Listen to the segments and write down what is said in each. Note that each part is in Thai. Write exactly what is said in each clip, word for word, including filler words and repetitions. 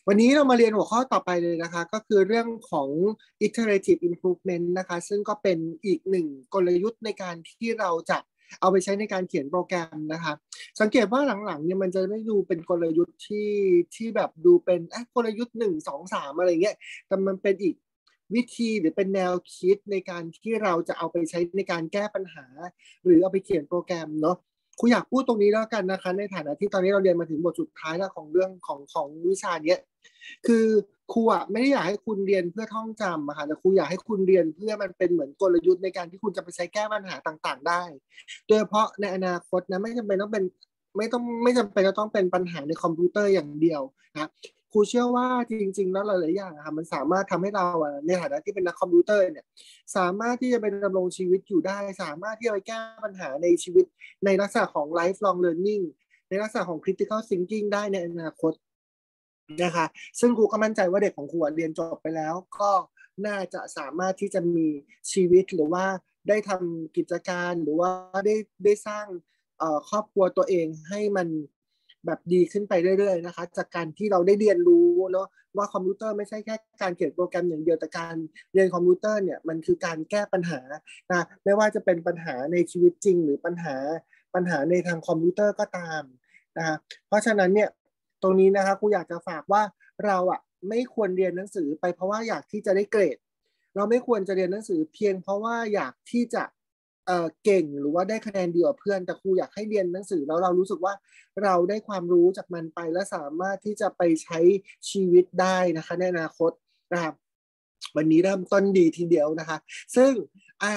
วันนี้เรามาเรียนหัวข้อต่อไปเลยนะคะก็คือเรื่องของ iterative improvement นะคะซึ่งก็เป็นอีกหนึ่งกลยุทธ์ในการที่เราจะเอาไปใช้ในการเขียนโปรแกรมนะคะสังเกตว่าหลังๆเนี่ยมันจะไม่ดูเป็นกลยุทธ์ที่ที่แบบดูเป็นอ่ะกลยุทธ์หนึ่งสองสามอะไรเงี้ยแต่มันเป็นอีกวิธีหรือเป็นแนวคิดในการที่เราจะเอาไปใช้ในการแก้ปัญหาหรือเอาไปเขียนโปรแกรมเนาะครูอยากพูดตรงนี้แล้วกันนะคะในฐานะที่ตอนนี้เราเรียนมาถึงบทสุดท้ายแล้วของเรื่องของของวิชาเนี้ยคือครูอ่ะไม่ได้อยากให้คุณเรียนเพื่อท่องจำอะค่ะแต่ครูอยากให้คุณเรียนเพื่อมันเป็นเหมือนกลยุทธ์ในการที่คุณจะไปใช้แก้ปัญหาต่างๆได้โดยเฉพาะในอนาคตนะไม่จำเป็นต้องเป็นไม่ต้องไม่จำเป็นจะต้องเป็นปัญหาในคอมพิวเตอร์อย่างเดียวนะครูเชื่อว่าจริงๆแล้วหลายๆอย่างอะค่ะมันสามารถทำให้เราอะในฐานะที่เป็นนักคอมพิวเตอร์เนี่ยสามารถที่จะไปดำรงชีวิตอยู่ได้สามารถที่จะไปแก้ปัญหาในชีวิตในลักษณะของ lifelong learning ในลักษณะของ critical thinking ได้ในอนาคตนะคะซึ่งครูก็มั่นใจว่าเด็กของครูเรียนจบไปแล้วก็น่าจะสามารถที่จะมีชีวิตหรือว่าได้ทำกิจการหรือว่าได้ได้สร้างครอบครัวตัวเองให้มันแบบดีขึ้นไปเรื่อยๆนะคะจากการที่เราได้เรียนรู้เนาะว่าคอมพิวเตอร์ไม่ใช่แค่การเขียนโปรแกรมอย่างเดียวแต่การเรียนคอมพิวเตอร์เนี่ยมันคือการแก้ปัญหานะไม่ว่าจะเป็นปัญหาในชีวิตจริงหรือปัญหาปัญหาในทางคอมพิวเตอร์ก็ตามนะคะเพราะฉะนั้นเนี่ยตรงนี้นะคะครูอยากจะฝากว่าเราอ่ะไม่ควรเรียนหนังสือไปเพราะว่าอยากที่จะได้เกรดเราไม่ควรจะเรียนหนังสือเพียงเพราะว่าอยากที่จะเอ่อเก่งหรือว่าได้คะแนนดีกว่าเพื่อนแต่ครูอยากให้เรียนหนังสือแล้วเรารู้สึกว่าเราได้ความรู้จากมันไปและสามารถที่จะไปใช้ชีวิตได้นะคะในอนาคตนะครับวันนี้เริ่มต้นดีทีเดียวนะคะซึ่งอ่า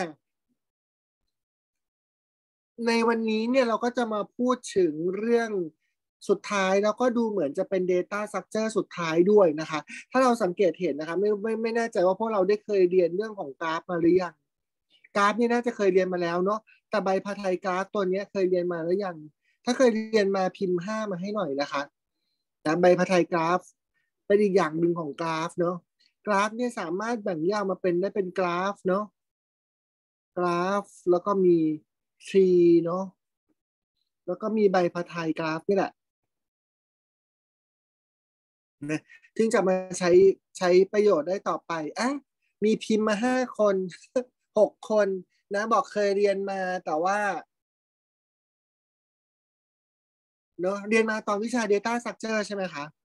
ในวันนี้เนี่ยเราก็จะมาพูดถึงเรื่องสุดท้ายแล้วก็ดูเหมือนจะเป็น Data Structure สุดท้ายด้วยนะคะถ้าเราสังเกตเห็นนะคะไม่ไม่ไม่แน่ใจว่าพวกเราได้เคยเรียนเรื่องของกราฟมาหรือยังกราฟนี่น่าจะเคยเรียนมาแล้วเนาะแต่ใบพาไทยกราฟตัวนี้เคยเรียนมาหรือยังถ้าเคยเรียนมาพิมพ์ห้ามาให้หน่อยนะคะนะใบพาไทยกราฟเป็นอีกอย่างหนึ่งของกราฟเนาะกราฟเนี่ยสามารถแบ่งแยกมาเป็นได้เป็นกราฟเนาะกราฟแล้วก็มีทรีเนาะแล้วก็มีใบพาไทยกราฟนี่แหละนะถึงจะมาใช้ใช้ประโยชน์ได้ต่อไปอ่ะมีพิมพ์มาห้าคนหกคนนะบอกเคยเรียนมาแต่ว่าเนอะเรียนมาตอนวิชา Data Structure ใช่ไหมคะ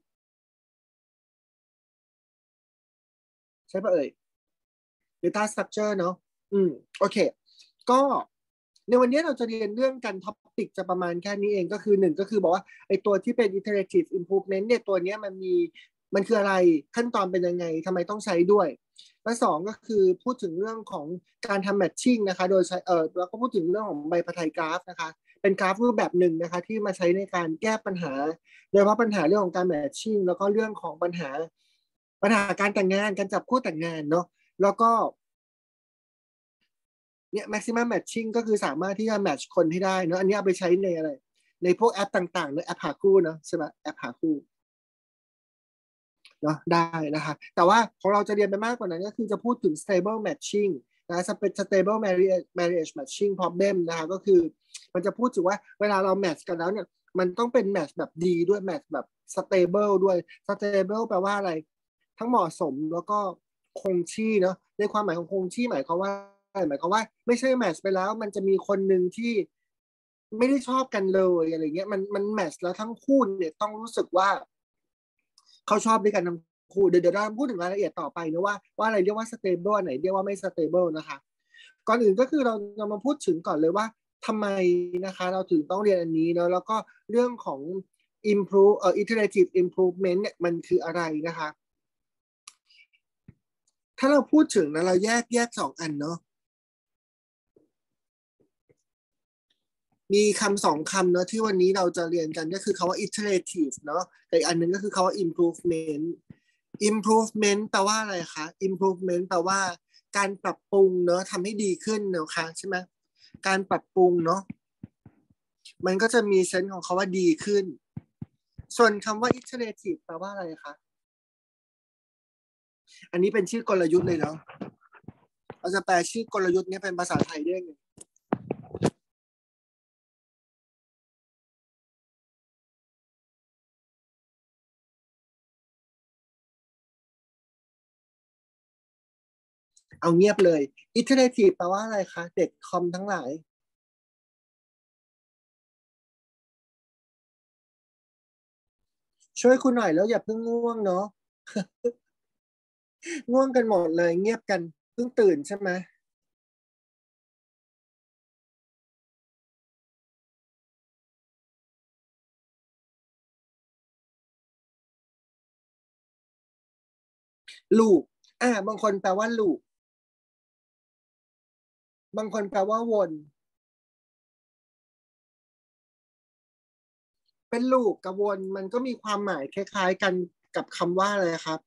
ใช่ปะเอ่ย Data Structure เนอะอืมโอเคก็ในวันนี้เราจะเรียนเรื่องกันท็อปิกจะประมาณแค่นี้เองก็คือหนึ่งก็คือบอกว่าไอ้ตัวที่เป็น iterative improvement เนี่ยตัวนี้มันมีมันคืออะไรขั้นตอนเป็นยังไงทำไมต้องใช้ด้วยและสองก็คือพูดถึงเรื่องของการทำ matching นะคะโดยใช้เออแล้วก็พูดถึงเรื่องของใบพาไทยกราฟนะคะเป็นกราฟรูปแบบหนึ่งนะคะที่มาใช้ในการแก้ปัญหาโดยเฉพาะปัญหาเรื่องของการ matching แล้วก็เรื่องของปัญหาปัญหาการแต่งงานการจับคู่แต่งงานเนาะแล้วก็เนี่ย maximum matching ก็คือสามารถที่จะ match คนให้ได้เนาะอันนี้เอาไปใช้ในอะไรในพวกแอปต่างๆเนอะแอปหาคู่เนาะใช่ไหมแอปหาคู่เนาะได้นะคะแต่ว่าของเราจะเรียนไปมากกว่านั้นก็คือจะพูดถึง stable matching นะเป็น stable marriage marriage matching problem นะคะก็คือมันจะพูดถึงว่าเวลาเรา match กันแล้วเนี่ยมันต้องเป็น match แบบดีด้วย match แบบ stable ด้วย stable แปลว่าอะไรทั้งเหมาะสมแล้วก็คงที่เนาะในความหมายของคงที่หมายความว่าหมายความว่าไม่ใช่แมทช์ไปแล้วมันจะมีคนหนึ่งที่ไม่ได้ชอบกันเลยอะไรเงี้ยมันมันแมทช์แล้วทั้งคู่เนี่ยต้องรู้สึกว่าเขาชอบด้วยกันทั้งคู่เดี๋ยวเดี๋ยวเราพูดถึงรายละเอียดต่อไปนะว่าว่าอะไรเรียกว่า stable ไหนเรียกว่าไม่ stable นะคะก่อนอื่นก็คือเราเรามาพูดถึงก่อนเลยว่าทำไมนะคะเราถึงต้องเรียนอันนี้เนาะแล้วก็เรื่องของ improve เอ่อ iterative improvement เนี่ยมันคืออะไรนะคะถ้าเราพูดถึงนะเราแยกแยกสองอันเนาะ มีคำสองคำเนาะที่วันนี้เราจะเรียนกันก็คือคาว่า iterative เนาะแต่อีกอันหนึ่งก็คือคาว่า improvement improvement แปลว่าอะไรคะ improvement แปลว่าการปรับปรุงเนาะทำให้ดีขึ้นเนาะคะใช่ไหมการปรับปรุงเนาะมันก็จะมีเซนส์ของคาว่าดีขึ้นส่วนคำว่า iterative แปลว่าอะไรคะอันนี้เป็นชื่อกลยุทธ์เลยเนาะเราจะแปลชื่อกลยุทธ์นี้เป็นภาษาไทยได้ไงเอาเงียบเลย iterative แปลว่าอะไรคะเด็กคอมทั้งหลายช่วยคุณหน่อยแล้วอย่าเพิ่งง่วงเนาะง่วงกันหมดเลยเงียบกันเพิ่งตื่นใช่ไหมลูปอ่าบางคนแปลว่าลูปบางคนแปลว่าวนเป็นลูปกับวนมันก็มีความหมายคล้ายๆกันกับคำว่าอะไรครับ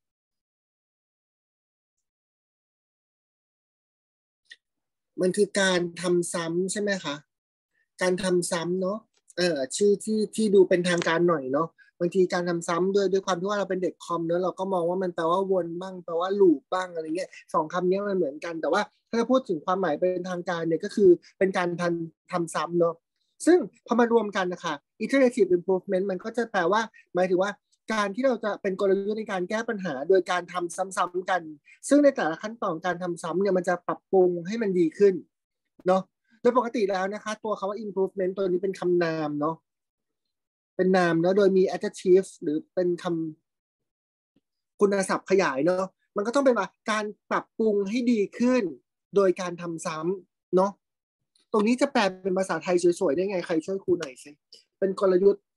มันคือการทำซ้ำใช่ไหมคะ การทำซ้ำเนาะเออชื่อที่ที่ดูเป็นทางการหน่อยเนาะบางทีการทำซ้ำด้วยด้วยความที่ว่าเราเป็นเด็กคอมเนอะเราก็มองว่ามันแปลว่าวนบ้างแปลว่าลูปบ้างอะไรเงี้ยสองคำนี้มันเหมือนกันแต่ว่าถ้าจะพูดถึงความหมายเป็นทางการเนี่ยก็คือเป็นการทำทำซ้ำเนาะซึ่งพอมารวมกันนะคะ iterative improvement มันก็จะแปลว่าหมายถึงว่าการที่เราจะเป็นกลยุทธ์ในการแก้ปัญหาโดยการทำซ้ำๆกันซึ่งในแต่ละขั้นตอนการทำซ้ำเนี่ยมันจะปรับปรุงให้มันดีขึ้นเนาะ โดยปกติแล้วนะคะตัวคำว่า improvement ตัวนี้เป็นคำนามเนาะเป็นนามเนาะโดยมี adjective หรือเป็นคำคุณศัพท์ขยายเนาะมันก็ต้องเป็นว่าการปรับปรุงให้ดีขึ้นโดยการทำซ้ำเนาะตรงนี้จะแปลเป็นภาษาไทยสวยๆได้ไงใครช่วยครูหน่อยสิเป็นกลยุทธ์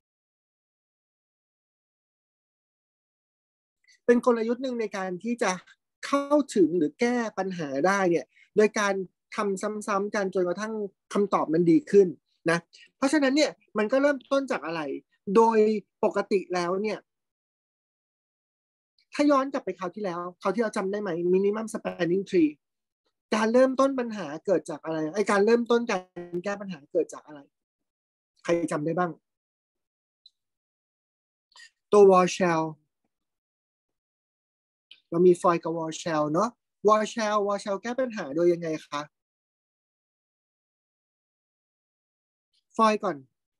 เป็นกลยุทธ์หนึ่งในการที่จะเข้าถึงหรือแก้ปัญหาได้เนี่ยโดยการทำซ้ำๆกันจนกระทั่งคำตอบมันดีขึ้นนะเพราะฉะนั้นเนี่ยมันก็เริ่มต้นจากอะไรโดยปกติแล้วเนี่ย ถ้าย้อนกลับไปคราวที่แล้วคราวที่เราจำได้ไหม minimum spanning tree การเริ่มต้นปัญหาเกิดจากอะไรไอการเริ่มต้นการแก้ปัญหาเกิดจากอะไรใครจำได้บ้างตัว wall shell เรามี foil กับ wall shell เนาะ wall shell wall shell แก้ปัญหาโดยยังไงคะ foil ก่อน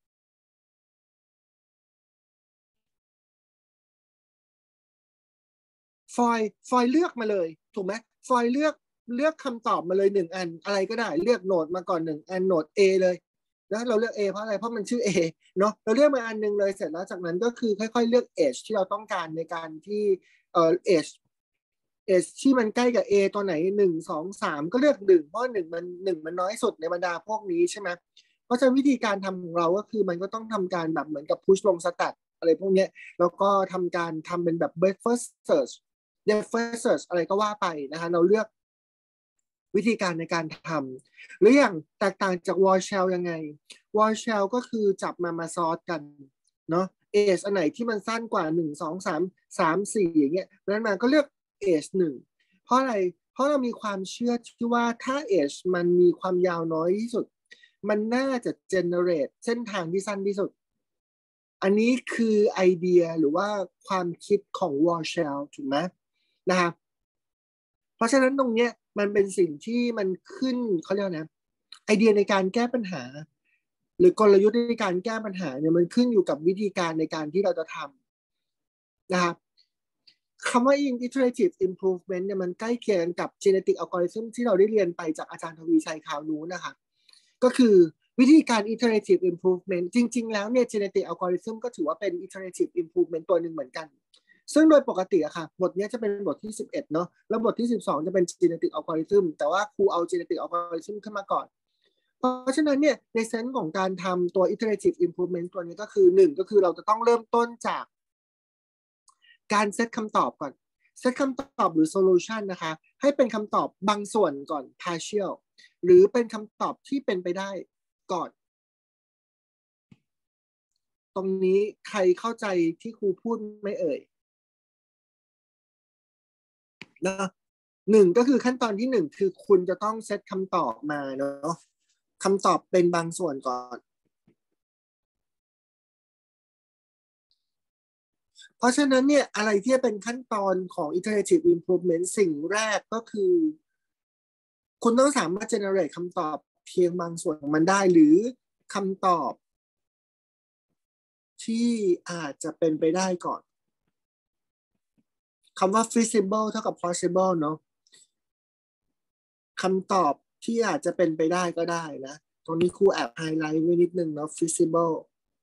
ฟอยฟอยเลือกมาเลยถูกไหมฟอยเลือกเลือกคำตอบมาเลยหนึ่งอันอะไรก็ได้เลือกโหนดมาก่อนหนึ่งอันโหนด A เลยแล้วเราเลือก A เพราะอะไรเพราะมันชื่อ A เนาะเราเลือกมาอันนึงเลยเสร็จแล้วจากนั้นก็คือค่อยๆเลือก age ที่เราต้องการในการที่เอ่อ age age ที่มันใกล้กับ A ตัวไหนหนึ่งสองสามก็เลือกหนึ่งเพราะหนึ่งมันหนึ่งมันน้อยสุดในบรรดาพวกนี้ใช่ไหมเพราะฉะนั้นวิธีการทำของเราก็คือมันก็ต้องทำการแบบเหมือนกับ push ลงสแตทอะไรพวกนี้แล้วก็ทำการทำเป็นแบบ breakfast search d e f e r search อะไรก็ว่าไปนะคะเราเลือกวิธีการในการทำหรืออย่างแตกต่างจาก wall shell ยังไง wall shell ก็คือจับมามาซอสกันเนาะเอจอันไหนที่มันสั้นกว่าหนึ่งสองสามสามสี่อย่างเงี้ยนั้นมาก็เลือกเอจหนึ่งเพราะอะไรเพราะเรามีความเชื่อที่ว่าถ้าเอจมันมีความยาวน้อยที่สุดมันน่าจะ generate เส้นทางที่สั้นที่สุดอันนี้คือไอเดียหรือว่าความคิดของ wall shell ถูกไหมนะครับ เพราะฉะนั้นตรงเนี้ยมันเป็นสิ่งที่มันขึ้นเขาเรียกนะไอเดียในการแก้ปัญหาหรือกลยุทธ์ในการแก้ปัญหาเนี่ยมันขึ้นอยู่กับวิธีการในการที่เราจะทำนะครับคำว่า iterative improvement เนี่ยมันใกล้เคียงกับ genetic algorithm ที่เราได้เรียนไปจากอาจารย์ทวีชัยคราวนู้นนะคะก็คือวิธีการ iterative improvement จริงๆแล้วเนี่ย genetic algorithm ก็ถือว่าเป็น iterative improvement ตัวหนึ่งเหมือนกัน ซึ่งโดยปกติอะค่ะบทนี้จะเป็นบทที่สิบเอ็ดเนาะแล้วบทที่สิบสองจะเป็น genetic algorithm แต่ว่าครูเอา genetic algorithm ขึ้นมาก่อนเพราะฉะนั้นเนี่ยในเซนส์ของการทำตัว iterative improvement ตัวนี้ก็คือหนึ่งก็คือเราจะต้องเริ่มต้นจากการเซตคำตอบก่อนเซตคำตอบหรือ solution นะคะให้เป็นคำตอบบางส่วนก่อน partial หรือเป็นคำตอบที่เป็นไปได้ก่อนตรงนี้ใครเข้าใจที่ครูพูดไหม่เอ่ยนะ หนึ่งก็คือขั้นตอนที่หนึ่งคือคุณจะต้องเซตคำตอบมาเนาะคำตอบเป็นบางส่วนก่อนเพราะฉะนั้นเนี่ยอะไรที่เป็นขั้นตอนของ iterative improvement สิ่งแรกก็คือคุณต้องสามารถ generate คำตอบเพียงบางส่วนของมันได้หรือคำตอบที่อาจจะเป็นไปได้ก่อนคำว่า feasible เท่ากับ possible เนาะคำตอบที่อาจจะเป็นไปได้ก็ได้นะตรงนี้ครูแอบไฮไลท์ไว้นิดนึงเนาะ feasible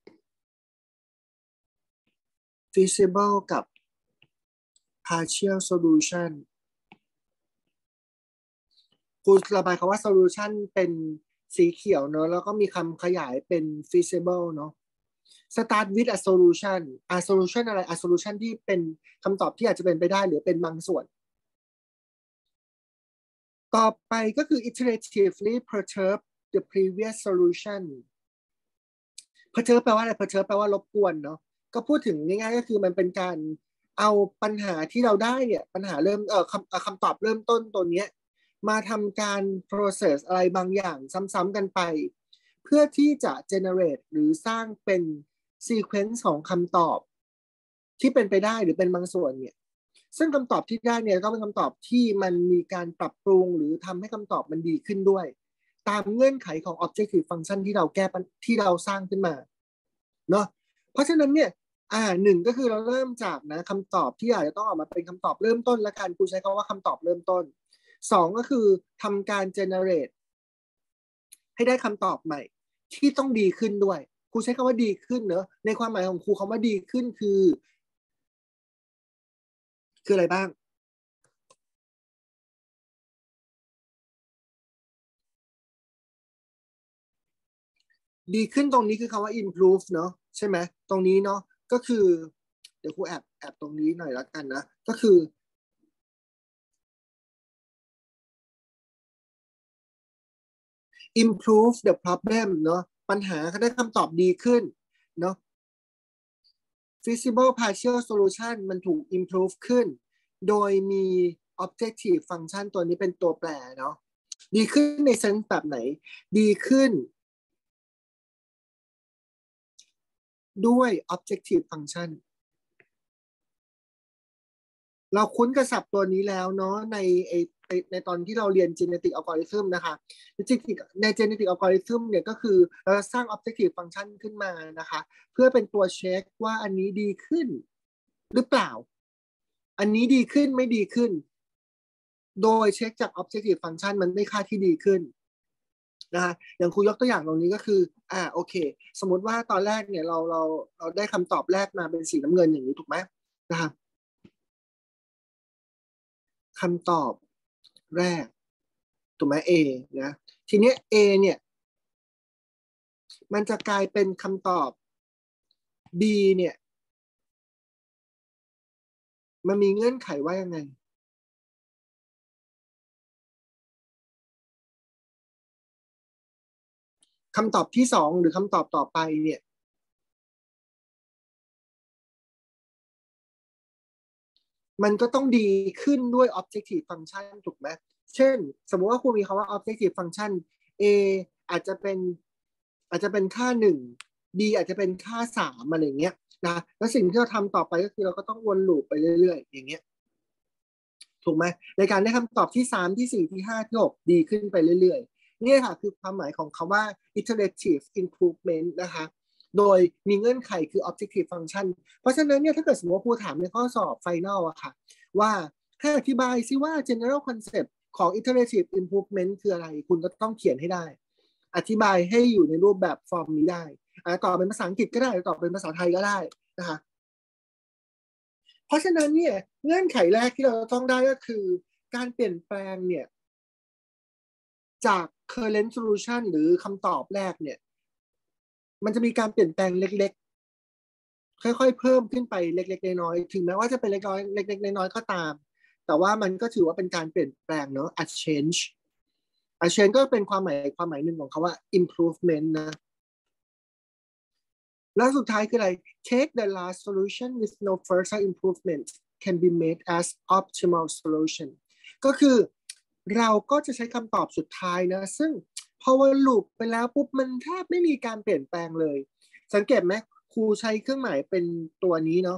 feasible กับ partial solution ครูระบายคำว่า solution เป็นสีเขียวเนาะแล้วก็มีคำขยายเป็น feasible เนาะ start with a solution a solution อะไร a solution ที่เป็นคำตอบที่อาจจะเป็นไปได้หรือเป็นบางส่วนต่อไปก็คือ iteratively perturb the previous solution perturb แปลว่าอะไร perturb แปลว่ารบกวนเนาะก็พูดถึงง่ายๆก็คือมันเป็นการเอาปัญหาที่เราได้เนี่ยปัญหาเริ่มเอ่อคำคำตอบเริ่มต้นตัวเนี้ยมาทำการ process อะไรบางอย่างซ้ำๆกันไปเพื่อที่จะ generate หรือสร้างเป็น sequence ของคำตอบที่เป็นไปได้หรือเป็นบางส่วนเนี่ยซึ่งคำตอบที่ได้เนี่ยก็เป็นคำตอบที่มันมีการปรับปรุงหรือทำให้คำตอบมันดีขึ้นด้วยตามเงื่อนไขของ objective function ที่เราแก้ที่เราสร้างขึ้นมาเนาะเพราะฉะนั้นเนี่ยอ่าหนึ่งก็คือเราเริ่มจากนะคำตอบที่อาจจะต้องออกมาเป็นคำตอบเริ่มต้นและการครูใช้คำว่าคำตอบเริ่มต้นสองก็คือทำการ generate ให้ได้คำตอบใหม่ที่ต้องดีขึ้นด้วยครูใช้คำว่าดีขึ้นเนอะในความหมายของครูคำว่าดีขึ้นคือคืออะไรบ้างดีขึ้นตรงนี้คือคำว่า improve เนอะใช่ไหมตรงนี้เนาะก็คือเดี๋ยวครูแอบแอบตรงนี้หน่อยละกันนะก็คือ improve the problem เนาะปัญหาเขาได้คำตอบดีขึ้นเนาะ feasible partial solution มันถูก improve ขึ้นโดยมี objective function ตัวนี้เป็นตัวแปรเนาะดีขึ้นในเซนส์แบบไหนดีขึ้นด้วย objective function เราคุ้นกับศัพท์ตัวนี้แล้วเนาะในในในตอนที่เราเรียน genetic algorithm นะคะใน genetic algorithm เนี่ยก็คือเราสร้าง objective function ขึ้นมานะคะเพื่อเป็นตัวเช็คว่าอันนี้ดีขึ้นหรือเปล่าอันนี้ดีขึ้นไม่ดีขึ้นโดยเช็คจาก objective function มันได้ค่าที่ดีขึ้นนะคะอย่างครูยกตัวอย่างตรงนี้ก็คืออ่าโอเคสมมติว่าตอนแรกเนี่ยเราเราเราได้คำตอบแรกมาเป็นสีน้ำเงินอย่างนี้ถูกไหมนะคะคำตอบแรกถูกไหม A นะทีนี้ A เนี่ยมันจะกลายเป็นคำตอบ B เนี่ยมันมีเงื่อนไขว่ายังไงคำตอบที่สองหรือคำตอบต่อไปเนี่ยมันก็ต้องดีขึ้นด้วย objective function ถูกไหมเช่นสมมติว่าครูมีคำว่า objective function A อาจจะเป็นอาจจะเป็นค่าหนึ่ง B อาจจะเป็นค่าสามอะไรเงี้ยนะแล้วสิ่งที่เราทำต่อไปก็คือเราก็ต้องวนลูปไปเรื่อยๆอย่างเงี้ยถูกไหมในการได้คำตอบที่สามที่สี่ที่ห้าที่หกดีขึ้นไปเรื่อยๆนี่ค่ะคือความหมายของคำว่า iterative improvement นะคะโดยมีเงื่อนไขคือ objective function เพราะฉะนั้นเนี่ยถ้าเกิดสมมติว่าครูถามในข้อสอบ final อะค่ะว่าให้อธิบายซิว่า general concept ของ iterative improvement คืออะไรคุณก็ต้องเขียนให้ได้อธิบายให้อยู่ในรูปแบบฟอร์มนี้ได้ตอบเป็นภาษาอังกฤษก็ได้ตอบเป็นภาษาไทยก็ได้นะคะเพราะฉะนั้นเนี่ยเงื่อนไขแรกที่เราต้องได้ก็คือการเปลี่ยนแปลงเนี่ยจาก current solution หรือคำตอบแรกเนี่ยมันจะมีการเปลี่ยนแปลงเล็กๆค่อยๆเพิ่มขึ้นไปเล็กๆน้อยๆถึงแม้ว่าจะเป็นเล็กน้อยเล็กๆน้อยๆก็ตามแต่ว่ามันก็ถือว่าเป็นการเปลี่ยนแปลงเนอะ a change a change ก็เป็นความหมายความหมายหนึ่งของคำว่า improvement นะแล้วสุดท้ายคืออะไร take the last solution with no further improvement can be made as optimal solution ก็คือเราก็จะใช้คำตอบสุดท้ายนะซึ่งพอวนลูปไปแล้วปุ๊บมันแทบไม่มีการเปลี่ยนแปลงเลยสังเกตไหมครูใช้เครื่องหมายเป็นตัวนี้เนาะ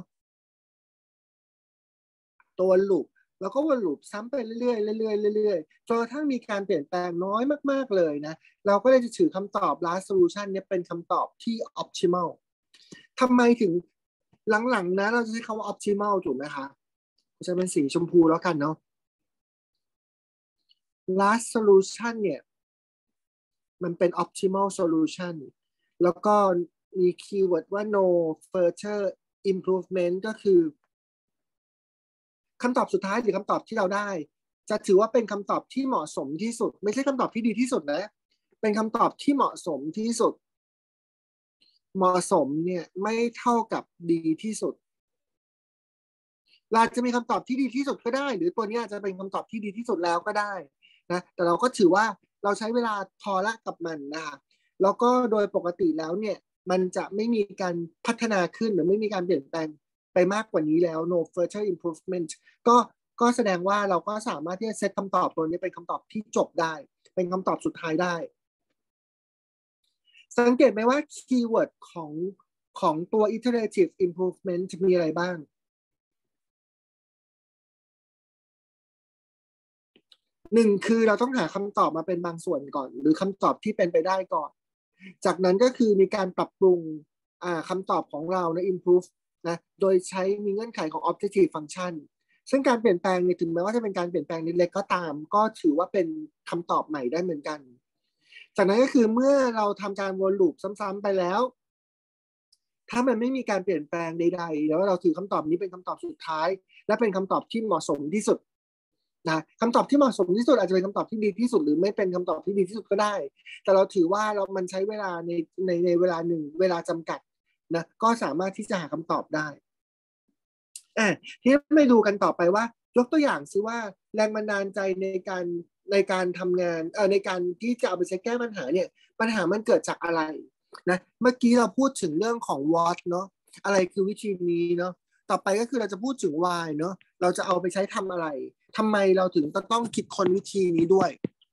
ตัววนลูปแล้วก็วนลูปซ้ำไปเรื่อยๆเรื่อยๆเรื่อยๆจนกระทั่งมีการเปลี่ยนแปลงน้อยมากๆเลยนะเราก็เลยจะถือคำตอบ last solution เนี่ยเป็นคำตอบที่ optimal ทำไมถึงหลังๆนะเราจะใช้คำว่า optimal ถูกไหมคะจะเป็นสีชมพูแล้วกันเนาะ last solution เนี่ยมันเป็น optimal solution แล้วก็มีคีย์เวิร์ดว่า no further improvement ก็คือคำตอบสุดท้ายหรือคำตอบที่เราได้จะถือว่าเป็นคำตอบที่เหมาะสมที่สุดไม่ใช่คำตอบที่ดีที่สุดนะเป็นคำตอบที่เหมาะสมที่สุดเหมาะสมเนี่ยไม่เท่ากับดีที่สุดเราจะมีคำตอบที่ดีที่สุดก็ได้หรือตัวนี้อาจจะเป็นคำตอบที่ดีที่สุดแล้วก็ได้นะแต่เราก็ถือว่าเราใช้เวลาพอละกับมันนะคะแล้วก็โดยปกติแล้วเนี่ยมันจะไม่มีการพัฒนาขึ้นหรือไม่มีการเปลี่ยนแปลงไปมากกว่านี้แล้ว no further improvement ก็ก็แสดงว่าเราก็สามารถที่จะเซตคำตอบตัวนี้เป็นคำตอบที่จบได้เป็นคำตอบสุดท้ายได้สังเกตไหมว่าคีย์เวิร์ดของของตัว iterative improvement จะมีอะไรบ้างหนึ่งคือเราต้องหาคำตอบมาเป็นบางส่วนก่อนหรือคำตอบที่เป็นไปได้ก่อนจากนั้นก็คือมีการปรับปรุงคำตอบของเรานะ improve นะโดยใช้มีเงื่อนไขของ objective function ซึ่งการเปลี่ยนแปลงเนี่ยถึงแม้ว่าจะเป็นการเปลี่ยนแปลงเล็กๆก็ตามก็ถือว่าเป็นคำตอบใหม่ได้เหมือนกันจากนั้นก็คือเมื่อเราทำการวนลูปซ้ำๆไปแล้วถ้ามันไม่มีการเปลี่ยนแปลงใดๆแล้วเราถือคำตอบนี้เป็นคำตอบสุดท้ายและเป็นคำตอบที่เหมาะสมที่สุดนะคำตอบที่เหมาะสมที่สุดอาจจะเป็นคำตอบที่ดีที่สุดหรือไม่เป็นคำตอบที่ดีที่สุดก็ได้แต่เราถือว่าเรามันใช้เวลาในในในเวลาหนึ่งเวลาจำกัดนะก็สามารถที่จะหาคำตอบได้อ่ะทีนี้ไปดูกันต่อไปว่ายกตัวอย่างซิว่าแรงบันดาลใจในการในการทำงานเอ่อในการที่จะเอาไปใช้แก้ปัญหาเนี่ยปัญหามันเกิดจากอะไรนะเมื่อกี้เราพูดถึงเรื่องของ what เนาะอะไรคือวิธีนี้เนาะต่อไปก็คือเราจะพูดถึง why เนาะเราจะเอาไปใช้ทำอะไรทำไมเราถึงต้องคิดค้นวิธีนี้ด้วย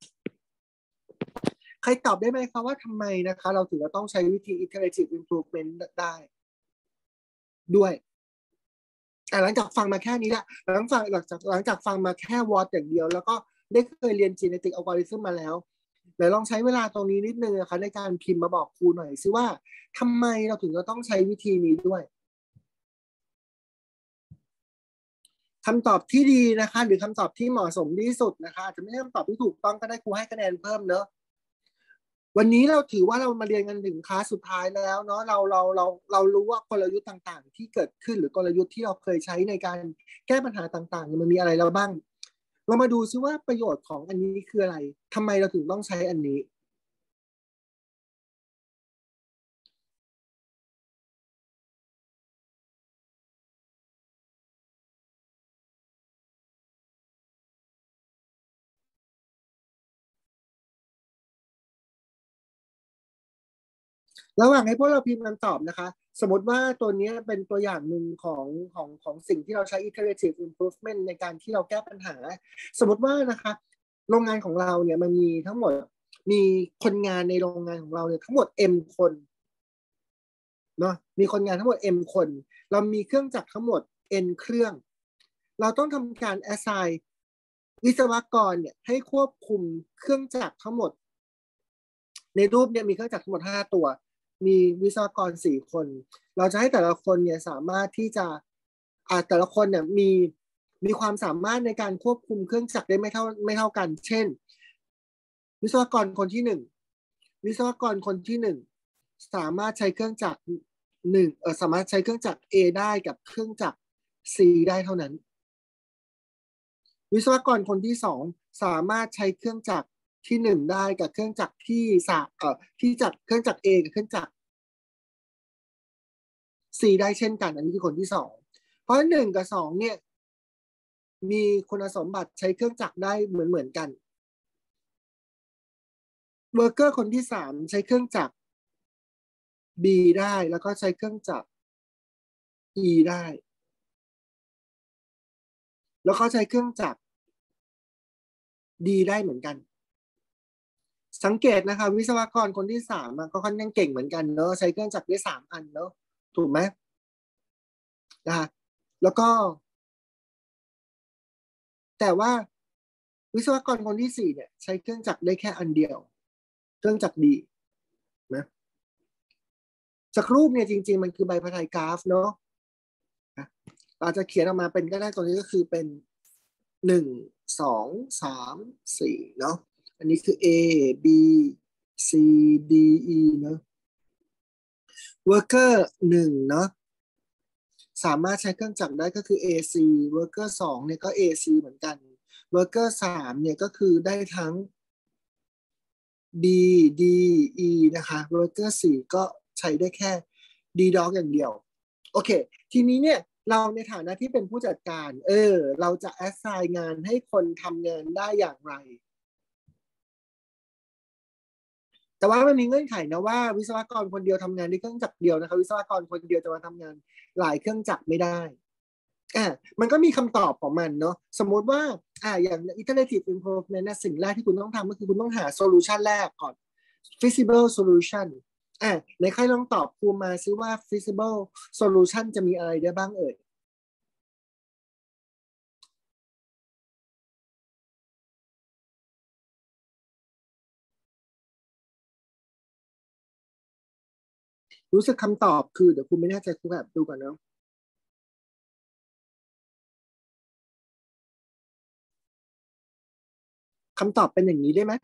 ใครตอบได้ไหมคะว่าทำไมนะคะเราถึงจะต้องใช้วิธี iterative improvement ได้ด้วยหลังจากฟังมาแค่นี้แหละหลังฟังหลังจากหลังจากฟังมาแค่ what อย่างเดียวแล้วก็ได้เคยเรียน genetic algorithm มาแล้วเดี๋ยวลองใช้เวลาตรงนี้นิดนึงนะคะในการพิมพ์มาบอกครูหน่อยซิว่าทำไมเราถึงจะต้องใช้วิธีนี้ด้วยคำตอบที่ดีนะคะหรือคำตอบที่เหมาะสมที่สุดนะคะอาจจะไม่ใช่คำตอบที่ถูกต้องก็ได้ครูให้คะแนนเพิ่มเนอะวันนี้เราถือว่าเรามาเรียนกันถึงคลาสสุดท้ายแล้วเนาะเราเราเราเรารู้ว่ากลยุทธ์ต่างๆที่เกิดขึ้นหรือกลยุทธ์ที่เราเคยใช้ในการแก้ปัญหาต่างๆมันมีอะไรแล้วบ้างเรามาดูซิว่าประโยชน์ของอันนี้คืออะไรทำไมเราถึงต้องใช้อันนี้ระหว่างให้พวกเราพิมพ์คำตอบนะคะสมมติว่าตัวนี้เป็นตัวอย่างหนึ่งของของของสิ่งที่เราใช้ iterative improvement ในการที่เราแก้ปัญหาสมมติว่านะคะโรงงานของเราเนี่ยมันมีทั้งหมดมีคนงานในโรงงานของเราเนี่ยทั้งหมด M คนเนาะมีคนงานทั้งหมด M คนเรามีเครื่องจักรทั้งหมด N เครื่องเราต้องทำการ assign วิศวกรเนี่ยให้ควบคุมเครื่องจักรทั้งหมดในรูปเนี่ยมีเครื่องจักรทั้งหมดห้าตัวมีวิศวกรสี่คนเราจะให้แต่ละคนเนี่ยสามารถที่จะอ่าแต่ละคนเนี่ยมีมีความสามารถในการควบคุมเครื่องจักรได้ไม่เท่าไม่เท่ากันเช่นวิศวกรคนที่หนึ่งวิศวกรคนที่หนึ่งสามารถใช้เครื่องจักรหนึ่งเออสามารถใช้เครื่องจักร A ได้กับเครื่องจักร C ได้เท่านั้นวิศวกรคนที่สองสามารถใช้เครื่องจักรที่หนึ่งได้กับเครื่องจักรที่สามเอ่อที่จักรเครื่องจักร A กับเครื่องจักร C ได้เช่นกันอันนี้คือคนที่สองเพราะหนึ่งกับสองเนี่ยมีคุณสมบัติใช้เครื่องจักรได้เหมือนเหมือนกันเวอร์เกอร์คนที่สามใช้เครื่องจักร B ได้แล้วก็ใช้เครื่องจักร E ได้แล้วเขาใช้เครื่องจักร D ได้เหมือนกันสังเกตนะคะวิศวกรคนที่สามก็ค่อนข้างเก่งเหมือนกันเนอะใช้เครื่องจักรได้สามอันเนอะถูกไหมนะคะแล้วก็แต่ว่าวิศวกรคนที่สี่เนี่ยใช้เครื่องจักรได้แค่อันเดียวเครื่องจักรดีนะจากรูปเนี่ยจริงๆมันคือใบพัดไทยกราฟเนาะเราจะเขียนออกมาเป็นก็ได้ตรงนี้ก็คือเป็นหนึ่งสองสามสี่เนาะอันนี้คือ A B C D E เนาะ worker หนึ่งเนาะสามารถใช้เครื่องจักรได้ก็คือ เอ ซี worker สองเนี่ยก็ เอ ซี เหมือนกัน worker สามเนี่ยก็คือได้ทั้ง B D E นะคะ worker สี่ก็ใช้ได้แค่ D dog อย่างเดียวโอเคทีนี้เนี่ยเราในฐานะที่เป็นผู้จัดการเออเราจะ assign งานให้คนทำงานได้อย่างไรแต่ว่ามันมีเงื่อนไขนะว่าวิศวกรคนเดียวทำงานด้วยเครื่องจักรเดียวนะคะวิศวกรคนเดียวจะมาทำงานหลายเครื่องจักรไม่ได้อ่ามันก็มีคำตอบของมันเนาะสมมุติว่าอ่าอย่าง iterative improvement นะสิ่งแรกที่คุณต้องทำก็คือคุณต้องหา solution แรกก่อน feasible solution อ่าในใครลองตอบครูมาซิว่า feasible solution จะมีอะไรได้บ้างเอ่ยรู้สึกคำตอบคือเดี๋ยวคุณไม่แน่ใจคุณแบบดูก่อนเนาะคำตอบเป็นอย่างนี้ได้ไหม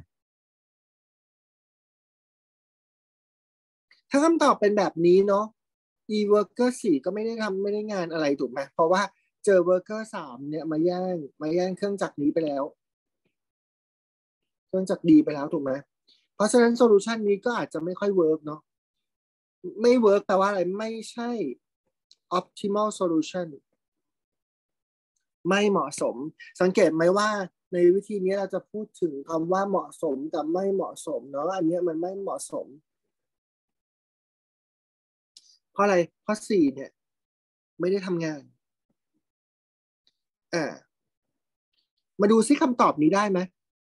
ถ้าคำตอบเป็นแบบนี้เนาะ e worker สี่ก็ไม่ได้ทำไม่ได้งานอะไรถูกไหมเพราะว่าเจอ worker สามเนี่ยมาแย่งมาแย่งเครื่องจักรนี้ไปแล้วเครื่องจักรดีไปแล้วถูกไหมเพราะฉะนั้นโซลูชันนี้ก็อาจจะไม่ค่อยเวิร์กเนาะไม่เวิร์กแปลว่าอะไรไม่ใช่ optimal solution ไม่เหมาะสมสังเกตไหมว่าในวิธีนี้เราจะพูดถึงคำว่าเหมาะสมกับไม่เหมาะสมเนาะอันนี้มันไม่เหมาะสมเพราะอะไรเพราะสี่เนี่ยไม่ได้ทำงานอ่ามาดูซิคำตอบนี้ได้ไหม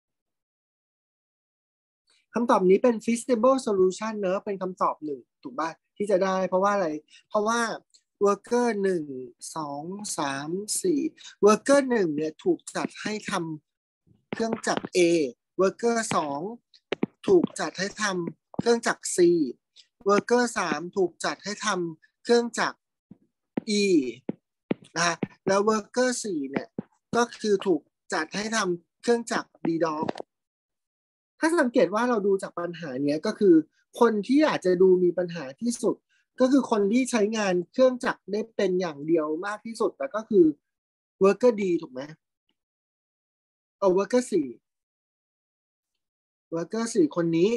คำตอบนี้เป็น feasible solution เนอะเป็นคำตอบหนึ่งถูกป่ะที่จะได้เพราะว่าอะไรเพราะว่า worker หนึ่งสองสามสี่ worker หนึ่งเนี่ยถูกจัดให้ทำเครื่องจักร A worker สองถูกจัดให้ทำเครื่องจักร C worker สามถูกจัดให้ทำเครื่องจักร E นะแล้ว worker สี่เนี่ยก็คือถูกจัดให้ทำเครื่องจักร D dog ถ้าสังเกตว่าเราดูจากปัญหาเนี้ยก็คือคนที่อาจจะดูมีปัญหาที่สุดก็คือคนที่ใช้งานเครื่องจักรได้เป็นอย่างเดียวมากที่สุดแต่ก็คือ worker D ถูกไหมเอา worker สี่ worker สี่คนนี้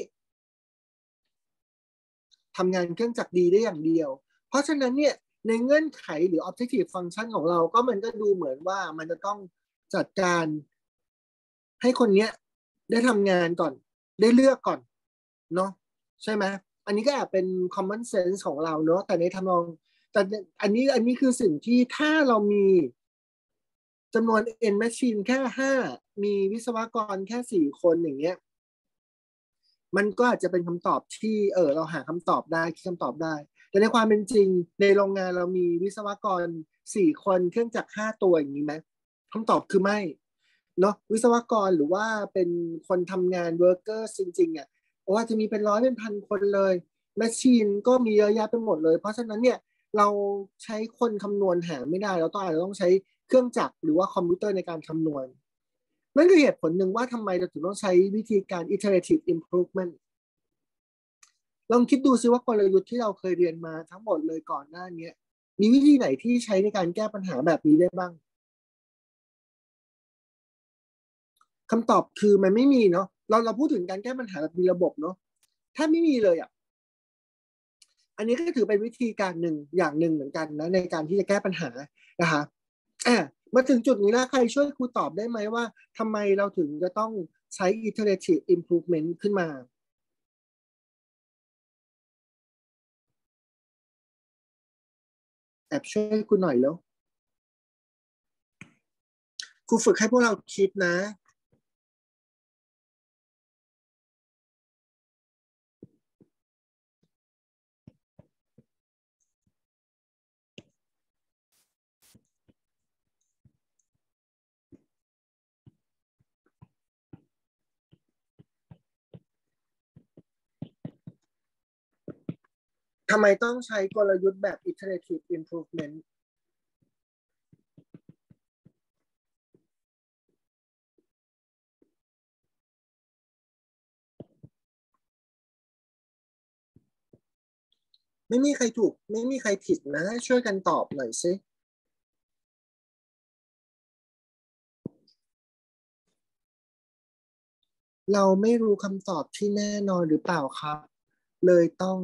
ทำงานเครื่องจักรดีได้อย่างเดียวเพราะฉะนั้นเนี่ยในเงื่อนไขหรือ objective function ของเราก็มันก็ดูเหมือนว่ามันจะต้องจัดการให้คนเนี้ยได้ทำงานก่อนได้เลือกก่อนเนาะใช่ไหมอันนี้ก็อาจเป็น common sense ของเราเนาะแต่ในทำนองแต่อันนี้อันนี้คือสิ่งที่ถ้าเรามีจำนวน n machine แค่ห้ามีวิศวกรแค่สี่คนอย่างเงี้ยมันก็อาจจะเป็นคำตอบที่เออเราหาคำตอบได้คิดคำตอบได้แต่ในความเป็นจริงในโรงงานเรามีวิศวกรสี่คนเครื่องจักรห้าตัวอย่างนี้ไหมคำตอบคือไม่เนาะวิศวกรหรือว่าเป็นคนทำงานเวิร์กเกอร์จริงๆอ่ะโอ้อาจจะมีเป็นร้อยเป็นพันคนเลยแมชชีนก็มีเยอะแยะไปหมดเลยเพราะฉะนั้นเนี่ยเราใช้คนคำนวณหาไม่ได้เราต้องอาจจะต้องใช้เครื่องจักรหรือว่าคอมพิวเตอร์ในการคำนวณนั่นคือเหตุผลหนึ่งว่าทำไมเราถึงต้องใช้วิธีการ iterative improvement ลองคิดดูซิว่ากลยุทธ์ที่เราเคยเรียนมาทั้งหมดเลยก่อนหน้านี้มีวิธีไหนที่ใช้ในการแก้ปัญหาแบบนี้ได้บ้างคำตอบคือมันไม่มีเนาะเราเราพูดถึงการแก้ปัญหาแบบมีระบบเนาะถ้าไม่มีเลยอ่ะอันนี้ก็ถือเป็นวิธีการหนึ่งอย่างหนึ่งเหมือนกันนะในการที่จะแก้ปัญหานะคะอ่ะมาถึงจุดนี้แล้วใครช่วยครูตอบได้ไหมว่าทำไมเราถึงจะต้องใช้ iterative improvement ขึ้นมาแอบช่วยครูหน่อยแล้วครูฝึกให้พวกเราคิดนะ ทำไมต้องใช้กลยุทธ์แบบ iterative improvement ไม่มีใครถูกไม่มีใครผิดนะช่วยกันตอบหน่อยสิเราไม่รู้คำตอบที่แน่นอนหรือเปล่าครับเลยต้อง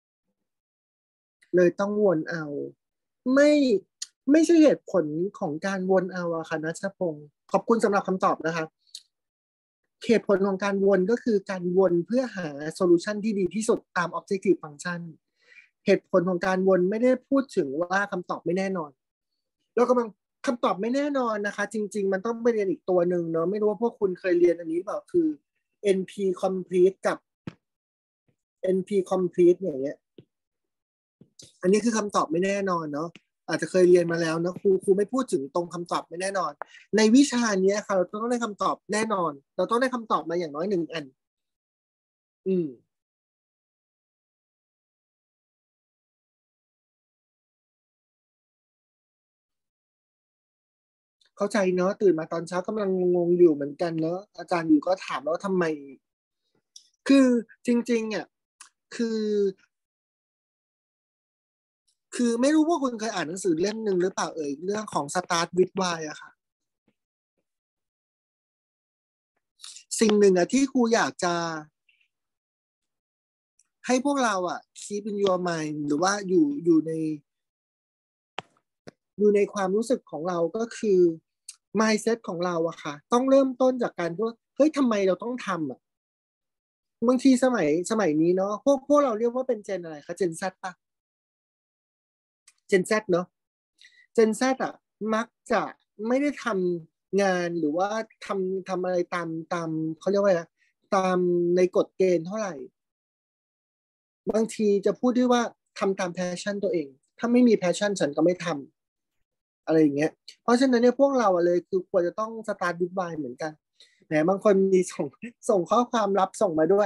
เลยต้องวนเอาไม่ไม่ใช่เหตุผลของการวนเอาอะค่ะนัชพงศ์ขอบคุณสำหรับคำตอบนะคะเหตุผลของการวนก็คือการวนเพื่อหาโซลูชันที่ดีที่สุดตาม objective function เหตุผลของการวนไม่ได้พูดถึงว่าคำตอบไม่แน่นอนเรากำลังคำตอบไม่แน่นอนนะคะจริงๆมันต้องไปเรียนอีกตัวหนึ่งเนาะไม่รู้ว่าพวกคุณเคยเรียนอันนี้เปล่าคือ เอ็น พี complete กับ เอ็น พี complete อย่างเงี้ยอันนี้คือคำตอบไม่แน่นอนเนาะอาจจะเคยเรียนมาแล้วนะครูครูไม่พูดถึงตรงคำตอบไม่แน่นอนในวิชานี้ค่ะเราต้องได้คำตอบแน่นอนเราต้องได้คำตอบมาอย่างน้อยหนึ่งอันอืมเข้าใจเนาะตื่นมาตอนเช้ากำลังงงอยู่เหมือนกันเนาะอาจารย์อยู่ก็ถามแล้วทำไมคือจริงๆอ่ะคือคือไม่รู้ว่าคุณเคยอ่านหนังสือเล่มหนึ่งหรือเปล่าเอ่ยเรื่องของ Start with Why อะค่ะสิ่งหนึ่งอะที่ครูอยากจะให้พวกเราอะ keep in your mind หรือว่าอยู่อยู่ในอยู่ในความรู้สึกของเราก็คือ mindset ของเราอะค่ะต้องเริ่มต้นจากการที่ว่าเฮ้ยทำไมเราต้องทำอะบางทีสมัยสมัยนี้เนาะพวกพวกเราเรียกว่าเป็นเจนอะไรคะเจน Z ปะเจน Z เนาะเจน Z อะมักจะไม่ได้ทำงานหรือว่าทำทำอะไรตามตามเขาเรียกว่าอะไรตามในกฎเกณฑ์เท่าไหร่ บางทีจะพูดได้ว่าทำตามแพชชั่นตัวเองถ้าไม่มีแพชชั่นฉันก็ไม่ทำอะไรอย่างเงี้ยเพราะฉะนั้นเนี่ยพวกเราอะเลยคือควรจะต้องสตาร์ท good bye เหมือนกันแหมบางคนมีส่งส่งข้อความลับส่งมาด้วย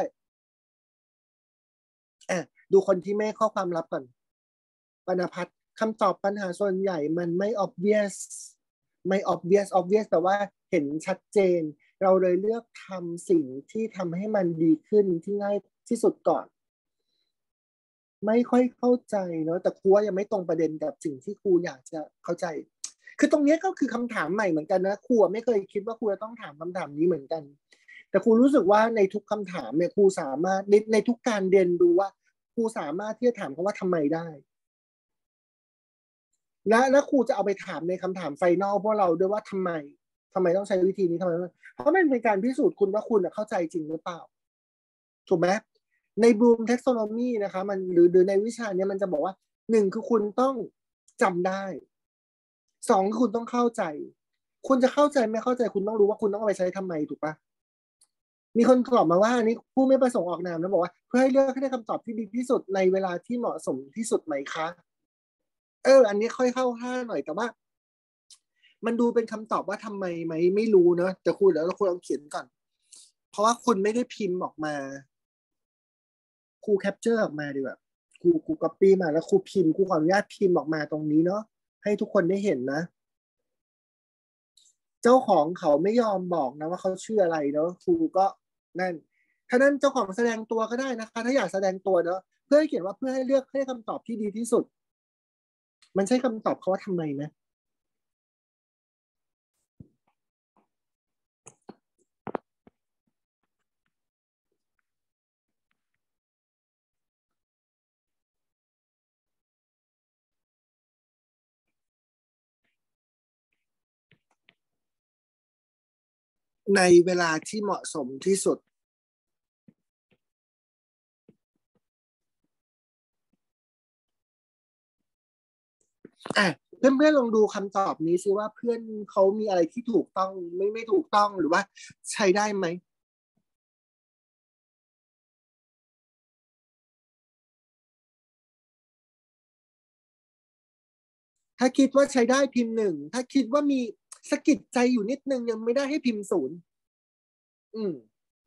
อ่ะดูคนที่ไม่ข้อความลับก่อนปนพัฒน์คำตอบปัญหาส่วนใหญ่มันไม่ obvious ไม่ obvious obvious แต่ว่าเห็นชัดเจนเราเลยเลือกทำสิ่งที่ทำให้มันดีขึ้นที่ง่ายที่สุดก่อน ไม่ค่อยเข้าใจเนาะแต่ครูว่ายังไม่ตรงประเด็นกับสิ่งที่ครูอยากจะเข้าใจคือตรงนี้ก็คือคำถามใหม่เหมือนกันนะครูไม่เคยคิดว่าครูจะต้องถามคำถามนี้เหมือนกันแต่ครูรู้สึกว่าในทุกคำถามเนี่ยครูสามารถในในทุกการเรียนรู้ว่าครูสามารถที่จะถามเขาว่าทำไมได้และและครูจะเอาไปถามในคำถามไฟนอลพวกเราด้วยว่าทำไมทำไมต้องใช้วิธีนี้ทำไมเพราะมันเป็นการพิสูจน์คุณว่าคุณเข้าใจจริงหรือเปล่าถูกไหมในบลูมเท็กซ o นอมีนะคะมันหรือหรือในวิชาเนี้ยมันจะบอกว่าหนึ่งคือคุณต้องจำได้สองคือคุณต้องเข้าใจคุณจะเข้าใจไม่เข้าใจคุณต้องรู้ว่าคุณต้องเอาไปใช้ทำไมถูกปะมีคนตอบมาว่าอันนี้ผู้ไม่ประสงค์ออกนามแล้วบอกว่าเพื่อให้เลือกให้ได้คำตอบที่ดีที่สุดในเวลาที่เหมาะสมที่สุดไหมคะเอออันนี้ค่อยเข้าท่าหน่อยแต่ว่ามันดูเป็นคำตอบว่าทำไมไหมไม่รู้เนอะแต่คุณแล้วเราควรเอาเขียนก่อนเพราะว่าคุณไม่ได้พิมพ์ออกมาครูแคปเจอร์ออกมาดีกว่าครูครูก๊อปปี้มาแล้วครูพิมพ์ครูขออนุญาตพิมพ์ออกมาตรงนี้เนาะให้ทุกคนได้เห็นนะเจ้าของเขาไม่ยอมบอกนะว่าเขาชื่ออะไรเนาะครูก็นั่นถ้านั้นเจ้าของแสดงตัวก็ได้นะคะถ้าอยากแสดงตัวเนาะเพื่อให้เขียนว่าเพื่อให้เลือกให้คำตอบที่ดีที่สุดมันใช่คำตอบเขาว่าทำไมไหมในเวลาที่เหมาะสมที่สุดอ่ะเพื่อนเพื่อนลองดูคำตอบนี้ซิว่าเพื่อนเขามีอะไรที่ถูกต้องไม่ไม่ถูกต้องหรือว่าใช้ได้ไหมถ้าคิดว่าใช้ได้พิมพ์หนึ่งถ้าคิดว่ามีสะกิดใจอยู่นิดนึงยังไม่ได้ให้พิมพ์ศูนย์อืม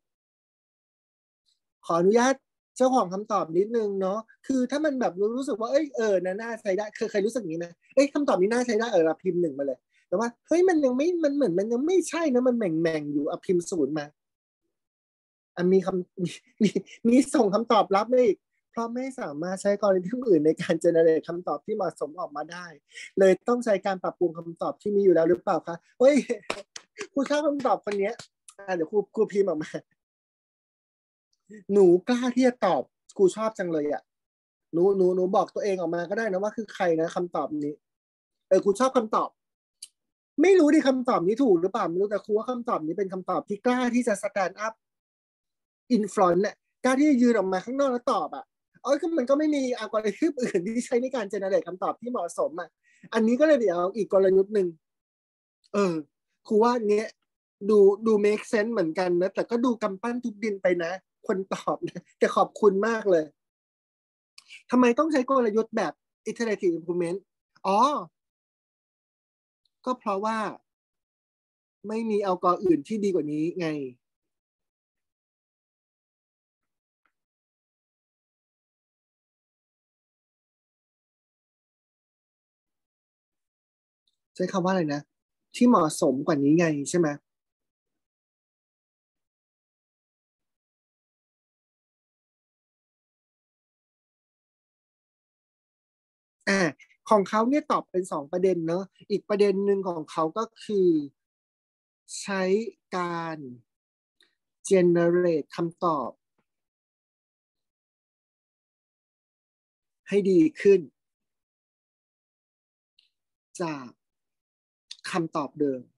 ขออนุญาตเจ้าของคำตอบนิดนึงเนาะคือถ้ามันแบบรู้สึกว่าเอ้ยเออนะน่าใช้ได้เคยเคยรู้สึกอย่างนี้ไหมเอ้ยคำตอบนี้น่าใช้ได้เออเราพิมพ์หนึ่งมาเลยแต่ว่าเฮ้ยมันยังไม่มันเหมือนมันยังไม่ใช่นะมันแหม่งแม่งอยู่เอาพิมพ์ศูนย์มาอ่ะมีคำมีมีมีส่งคำตอบรับมาอีกเพราะไม่สามารถใช้อัลกอริทึมอื่นในการเจเนเรตคำตอบที่เหมาะสมออกมาได้เลยต้องใช้การปรับปรุงคำตอบที่มีอยู่แล้วหรือเปล่าคะเฮ้ยครูชอบคำตอบคนนี้เดี๋ยวครูครูพิมพ์ออกมาหนูกล้าที่จะตอบครูชอบจังเลยอ่ะหนูหนูหนูบอกตัวเองออกมาก็ได้นะว่าคือใครนะคำตอบนี้เออครูชอบคำตอบไม่รู้ดิคำตอบนี้ถูกหรือเปล่าไม่รู้แต่ครูว่าคำตอบนี้เป็นคำตอบที่กล้าที่จะ stand up in front เนี่ยกล้าที่จะยืนออกมาข้างนอกแล้วตอบอ่ะเอ้ยมันก็ไม่มีอัลกอริทึมอื่นที่ใช้ในการเจเนเรตคำตอบที่เหมาะสมอ่ะอันนี้ก็เลยเดี๋ยวอีกกลยุทธ์หนึ่งเออครูว่าเนี้ยดูดู make sense เหมือนกันนะแต่ก็ดูกำปั้นทุบดินไปนะคนตอบนะแต่ขอบคุณมากเลยทำไมต้องใช้กลยุทธ์แบบ iterative improvement อ๋อก็เพราะว่าไม่มีอัลกอริทึมอื่นที่ดีกว่านี้ไงใช้คำว่าอะไรนะที่เหมาะสมกว่านี้ไงใช่ไหมอ่าของเขาเนี่ยตอบเป็นสองประเด็นเนอะอีกประเด็นหนึ่งของเขาก็คือใช้การ generate คำตอบให้ดีขึ้นจากคำตอบเดิม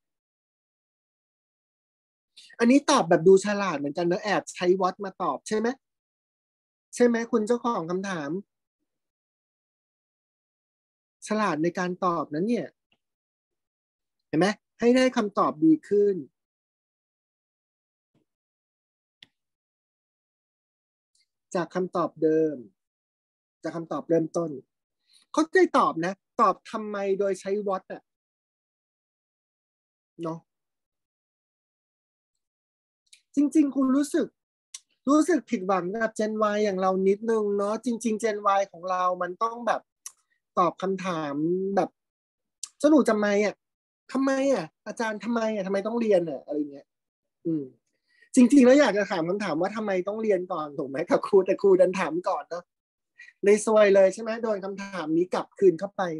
อันนี้ตอบแบบดูฉลาดเหมือนกันนะแอบใช้วอทมาตอบใช่ไหมใช่ไหมคุณเจ้าของคำถามฉลาดในการตอบนั้นเนี่ยเห็นไหมให้ได้คำตอบดีขึ้นจากคำตอบเดิมจากคำตอบเริ่มต้นเขาได้ตอบนะตอบทำไมโดยใช้วอทอะเนาะจริงๆคุณรู้สึกรู้สึกผิดหวังกับ Gen Y อย่างเรานิดนึงเนาะจริงๆ Gen Y ของเรามันต้องแบบตอบคำถามแบบเจ้าหนูทำไมอ่ะทำไมอ่ะอาจารย์ทำไมอ่ะทำไมต้องเรียนอ่ะอะไรเงี้ยอืมจริงๆแล้วอยากจะถามคำถามว่าทำไมต้องเรียนก่อนถูกไหมกับครูแต่ครูดันถามก่อนเนาะเลยซวยเลยใช่ไหมโดนคำถามนี้กลับคืนเข้าไป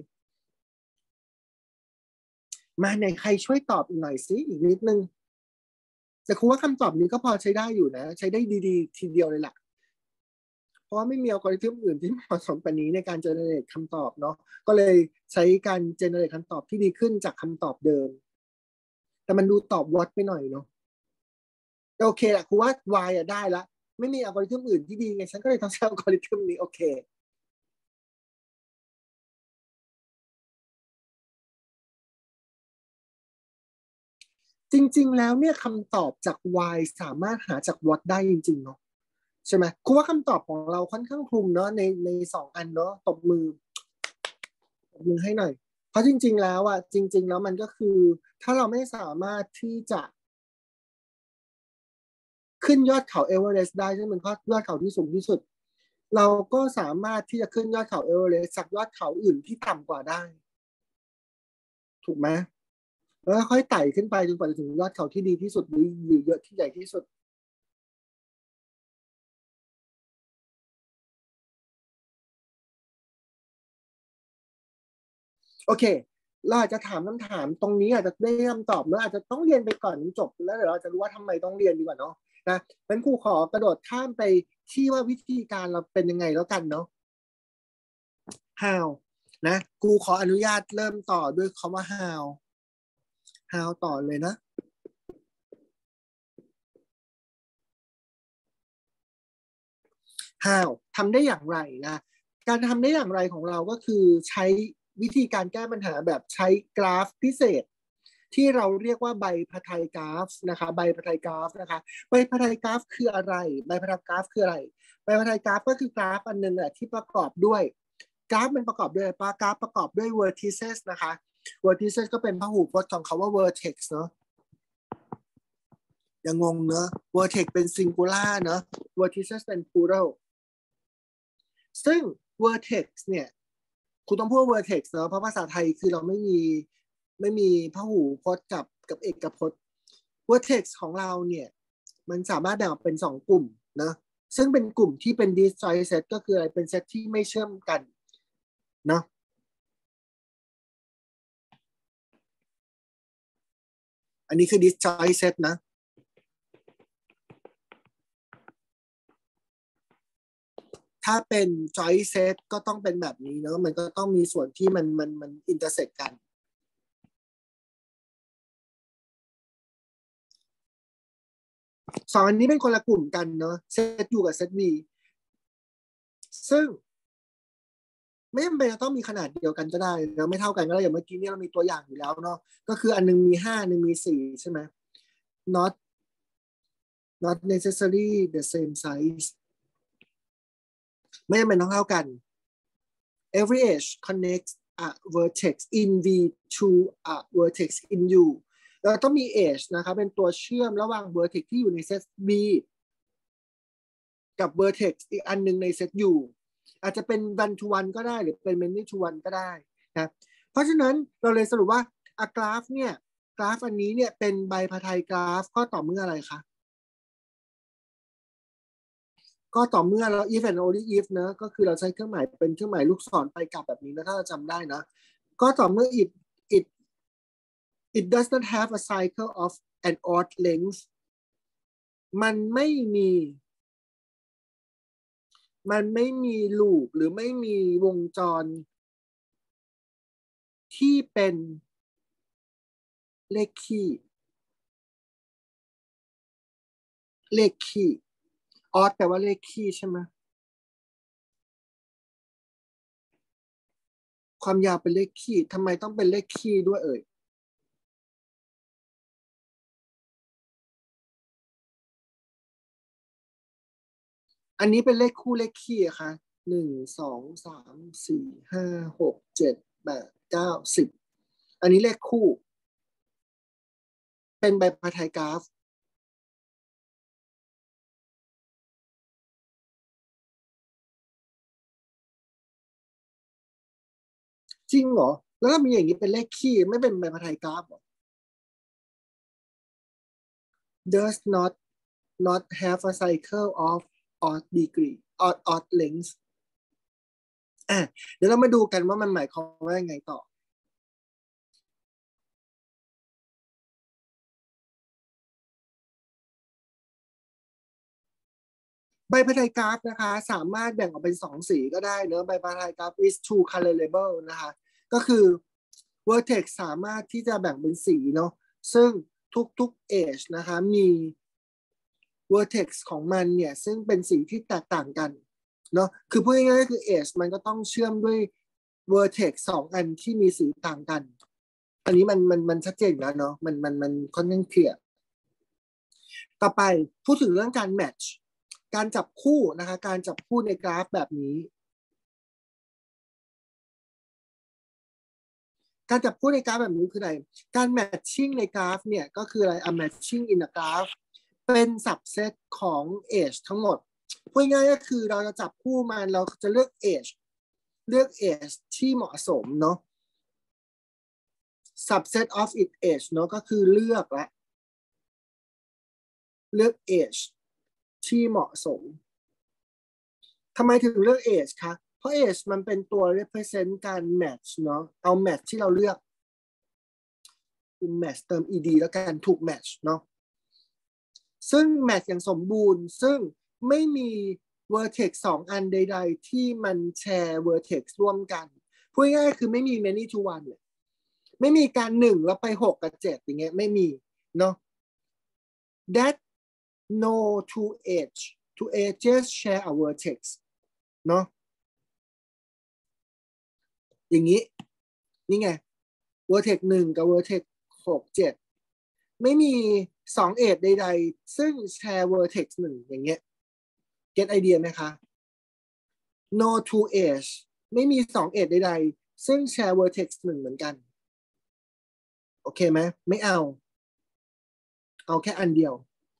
มาไหนใครช่วยตอบอีกหน่อยสิอีกนิดนึงแต่ครูว่าคำตอบนี้ก็พอใช้ได้อยู่นะใช้ได้ดีๆทีเดียวเลยแหละเพราะว่าไม่มีอัลกอริทึมอื่นที่เหมาะสมกว่านี้ในการเจเนเรตคำตอบเนาะก็เลยใช้การเจเนเรตคำตอบที่ดีขึ้นจากคำตอบเดิมแต่มันดูตอบวอตไปหน่อยเนาะโอเคแหละครูว่า Y อ่ะได้ละไม่มีอัลกอริทึมอื่นที่ดีไงฉันก็เลยต้องใช้อัลกอริทึมนี้โอเคจริงๆแล้วเนี่ยคำตอบจาก Y สามารถหาจาก What ได้จริงๆเนาะใช่ไหมครูว่าคำตอบของเราค่อนข้างคลุมเนาะในในสองอันเนาะตบมือตบมือให้หน่อยเพราะจริงๆแล้วอ่ะจริงๆแล้วมันก็คือถ้าเราไม่สามารถที่จะขึ้นยอดเขาเอเวอเรสต์ได้ซึ่งเป็นยอดเขาที่สูงที่สุดเราก็สามารถที่จะขึ้นยอดเขาเอเวอเรสต์จากยอดเขาอื่นที่ต่ำกว่าได้ถูกไหมแล้วค่อยไต่ขึ้นไปจนกว่าจะถึงยอดเขาที่ดีที่สุดหรือหรือเยอะที่ใหญ่ที่สุด โอเคเราอาจจะถามคำถามตรงนี้อาจจะได้คำตอบแล้วอาจจะต้องเรียนไปก่อนจบแล้วเดี๋ยวเราจะรู้ว่าทำไมต้องเรียนดีกว่าเนาะนะงั้นครูขอกระโดดข้ามไปที่ว่าวิธีการเราเป็นยังไงแล้วกันเนาะ how นะครูขออนุญาตเริ่มต่อด้วยคำว่า how how ต่อเลยนะ how ทำได้อย่างไรนะการทำได้อย่างไรของเราก็คือใช้วิธีการแก้ปัญหาแบบใช้กราฟพิเศษที่เราเรียกว่าใบพาไทกราฟนะคะใบพาไทกราฟนะคะใบพาไทกราฟคืออะไรใบพาไทกราฟคืออะไรใบพาไทกราฟก็คือกราฟอันหนึ่งแหละที่ประกอบด้วยกราฟมันประกอบด้วยปากราฟประกอบด้วย vertices นะคะ vertices ก็เป็นพหูพจน์ของคาว่า vertex เนาะอย่างงงเนอะ vertex เป็น singular เนอะ vertices เป็น plural ซึ่ง vertex เนี่ยคุณต้องพูด vertex เนอะเพราะภาษาไทยคือเราไม่มีไม่มีพหูพจน์กับกับเอกพจน์ vertex ของเราเนี่ยมันสามารถแบ่งออกเป็นสองกลุ่มนะซึ่งเป็นกลุ่มที่เป็น disjoint set ก็คืออะไรเป็นเซตที่ไม่เชื่อมกันเนาะอันนี้คือ disjoint set นะถ้าเป็น joint set ก็ต้องเป็นแบบนี้เนาะมันก็ต้องมีส่วนที่มันมันมัน intersect กันสองอันนี้เป็นคนละกลุ่มกันเนาะเซต U กับเซต V ซึ่งไม่จำเป็นจะต้องมีขนาดเดียวกันก็ได้เนาะไม่เท่ากันก็ได้อย่างเมื่อกี้เนี่ยเรามีตัวอย่างอยู่แล้วเนาะก็คืออันนึงมีห้าอันนึงมีสี่ใช่ไหม not not necessarily the same size ไม่จำเป็นต้องเท่ากัน every edge connects a vertex in V to a vertex in U เราต้องมี edge นะครับเป็นตัวเชื่อมระหว่าง vertex ที่อยู่ในเซต V กับ vertex อีกอันหนึ่งในเซต U อาจจะเป็น one to one ก็ได้หรือเป็น many to one ก็ได้นะเพราะฉะนั้นเราเลยสรุปว่า a graph เนี่ยกราฟอันนี้เนี่ยเป็นไบพาไทกราฟก็ต่อเมื่ออะไรคะก็ต่อเมื่อเรา if and only if นะก็คือเราใช้เครื่องหมายเป็นเครื่องหมายลูกศรไปกลับแบบนี้นะถ้าเราจำได้นะก็ต่อเมื่อ it it it does not have a cycle of an odd length มันไม่มีมันไม่มีลูปหรือไม่มีวงจรที่เป็นเลขคี่เลขคี่ออดแปลว่าเลขคี่ใช่ไหมความยาวเป็นเลขคี่ทำไมต้องเป็นเลขคี่ด้วยเอ่ยอันนี้เป็นเลขคู่เลขคี่อะค่ะหนึ่งสองสามสี่ห้าหกเจ็ดแปดเก้าสิบอันนี้เลขคู่เป็นไบพาไทกราฟจริงเหรอแล้วถ้ามีอย่างนี้เป็นเลขคี่ไม่เป็นไบพาไทกราฟเหรอ does not not have a cycle of odd degree odd odd length อ่ะเดี๋ยวเรามาดูกันว่ามันหมายความว่ายังไงต่อใบพาไทกราฟนะคะสามารถแบ่งออกเป็นสองสีก็ได้เนอะใบพาไทกราฟ is two colorable นะคะก็คือ vertex สามารถที่จะแบ่งเป็นสีเนาะซึ่งทุกๆ edge นะคะมี vertex ของมันเนี่ยซึ่งเป็นสีที่แตกต่างกันเนาะคือพูดง่ายๆก็คือ edge มันก็ต้องเชื่อมด้วย vertex สองอันที่มีสีต่างกันอันนี้มันมันมันชัดเจนแล้วเนาะมันมันมันค่อนข้างเคลียร์ต่อไปพูดถึงเรื่องการแมทช์การจับคู่นะคะการจับคู่ในกราฟแบบนี้การจับคู่ในกราฟแบบนี้คืออะไรการแมทชิ่งในกราฟเนี่ยก็คืออะไร a matching in a graph เป็น subset ของ age ทั้งหมดพูดง่ายๆก็คือเราจะจับคู่มันเราจะเลือก age เลือก age ที่เหมาะสมเนาะ subset of its age เนาะก็คือเลือกและเลือก age ที่เหมาะสมทำไมถึงเลือก age คะเพราะ age มันเป็นตัว represent การ match เนาะเอา match ที่เราเลือก match เติม ed แล้วกันถูก match เนาะซึ่ง match อย่างสมบูรณ์ซึ่งไม่มี vertex สองอันใดๆที่มันแชร์ vertex ร่วมกันพูดง่ายๆคือไม่มี many to one เลยไม่มีการหนึ่งแล้วไปหกกับเจ็ดอย่างเงี้ยไม่มีเนาะ that no two edge two edges share a vertex เนาะอย่างนี้นี่ไง vertex หนึ่งกับ vertex หกเจ็ดไม่มีสองเอจใดๆซึ่งแชร์ vertex หนึ่งอย่างเงี้ย get ไอเดียไหมคะ no two edge ไม่มีสองเอจใดๆซึ่งแชร์ vertex หนึ่งเหมือนกันโอเคไหมไม่เอาเอาแค่อันเดียว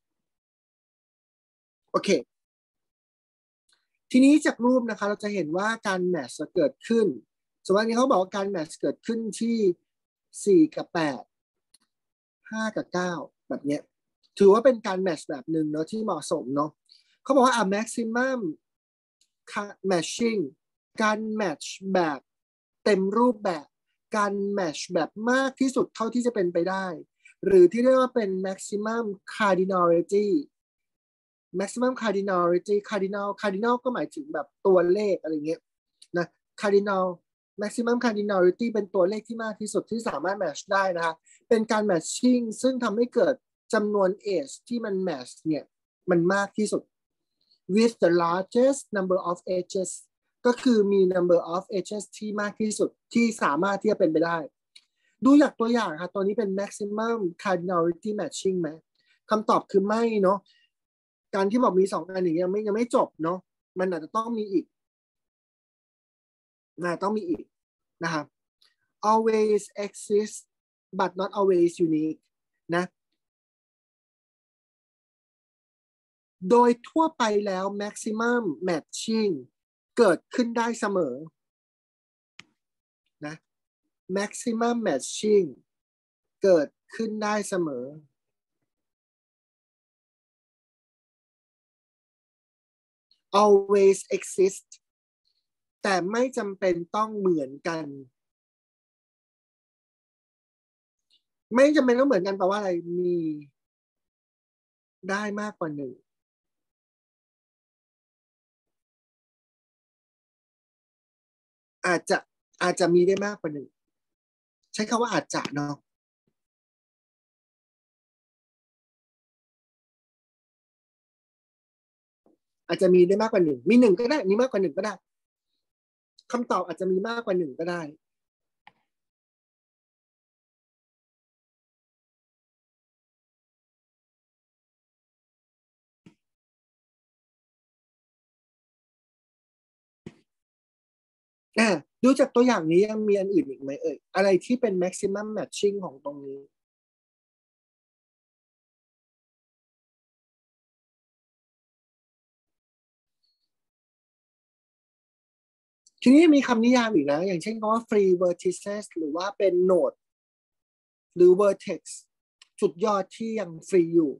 โอเคทีนี้จากรูปนะคะเราจะเห็นว่าการแมทช์จะเกิดขึ้นสมมตินี้เขาบอกว่าการแมทช์เกิดขึ้นที่สี่กับแปดห้ากับเก้าแบบเนี้ยถือว่าเป็นการแมทช์แบบหนึ่งเนาะที่เหมาะสมเนาะเขาบอกว่า a maximum matching การ match แบบเต็มรูปแบบการ match แบบมากที่สุดเท่าที่จะเป็นไปได้หรือที่เรียกว่าเป็น maximum cardinality maximum cardinality cardinal cardinal ก็หมายถึงแบบตัวเลขอะไรเงี้ยนะ cardinal maximum cardinality เป็นตัวเลขที่มากที่สุดที่สามารถ match ได้นะคะเป็นการ matching ซึ่งทำให้เกิดจำนวน age ที่มัน match เนี่ยมันมากที่สุด with the largest number of ages ก็คือมี number of ages ที่มากที่สุดที่สามารถที่จะเป็นไปได้ดูจากตัวอย่างค่ะตัวนี้เป็น maximum cardinality matching ไหมคำตอบคือไม่เนาะการที่บอกมีสองอันอย่างเงี้ยยังไม่ยังไม่จบเนาะมันอาจจะต้องมีอีกนะต้องมีอีกนะครับ always exist but not always unique นะโดยทั่วไปแล้ว maximum matching เกิดขึ้นได้เสมอนะ maximum matching เกิดขึ้นได้เสมอ always exist แต่ไม่จำเป็นต้องเหมือนกันไม่จำเป็นต้องเหมือนกันแปลว่าอะไรมีได้มากกว่าหนึ่งอาจจะอาจจะมีได้มากกว่าหนึ่งใช้คำว่าอาจจะเนาะอาจจะมีได้มากกว่าหนึ่งมีหนึ่งก็ได้มีมากกว่าหนึ่งก็ได้คำตอบอาจจะมีมากกว่าหนึ่งก็ได้อ่าดูจากตัวอย่างนี้ยังมีอันอื่นอีกไหมเอ่ยอะไรที่เป็น maximum matching ของตรงนี้ทีนี้มีคำนิยามอีกนะอย่างเช่นคำว่า free vertices หรือว่าเป็น node หรือ vertex จุดยอดที่ยังฟรีอยู่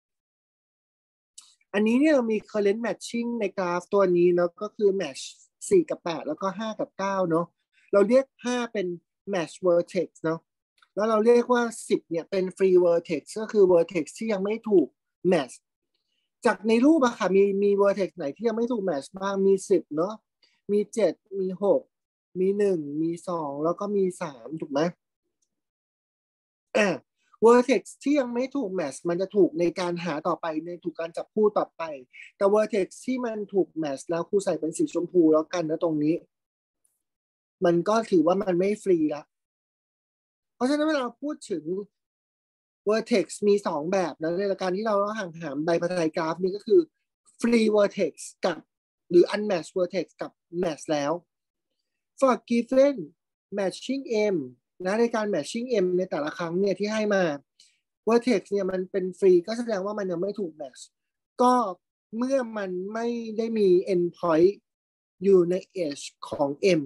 อันนี้เนี่ยมี current matching ในกราฟตัวนี้เนาะก็คือ match สี่กับแปดแล้วก็ห้ากับเก้าเนาะเราเรียกห้าเป็น match vertex เนาะแล้วเราเรียกว่าสิบเนี่ยเป็น free vertex ก็คือ vertex ที่ยังไม่ถูก match จากในรูปอะค่ะมีมี vertex ไหนที่ยังไม่ถูก match บ้างมีสิบเนาะมีเจ็ดมีหกมีหนึ่งมีสองแล้วก็มีสามถูกไหมอ่า vertex ที่ยังไม่ถูก match มันจะถูกในการหาต่อไปในถูกการจับคู่ต่อไปแต่ vertex ที่มันถูก match แล้วครูใส่เป็นสีชมพูแล้วกันนะตรงนี้มันก็ถือว่ามันไม่ฟรีละเพราะฉะนั้นเวลาเราพูดถึง vertex มีสองแบบนะในการที่เราห่างหามไดพาไทกราฟนี่ก็คือ free vertex กับหรือ unmatched vertex กับ match แล้ว for given matching m นะในการ matching m ในแต่ละครั้งเนี่ยที่ให้มา vertex เนี่ยมันเป็นฟรีก็แสดงว่ามันยังไม่ถูก match ก็เมื่อมันไม่ได้มี endpoint อยู่ใน edge ของ m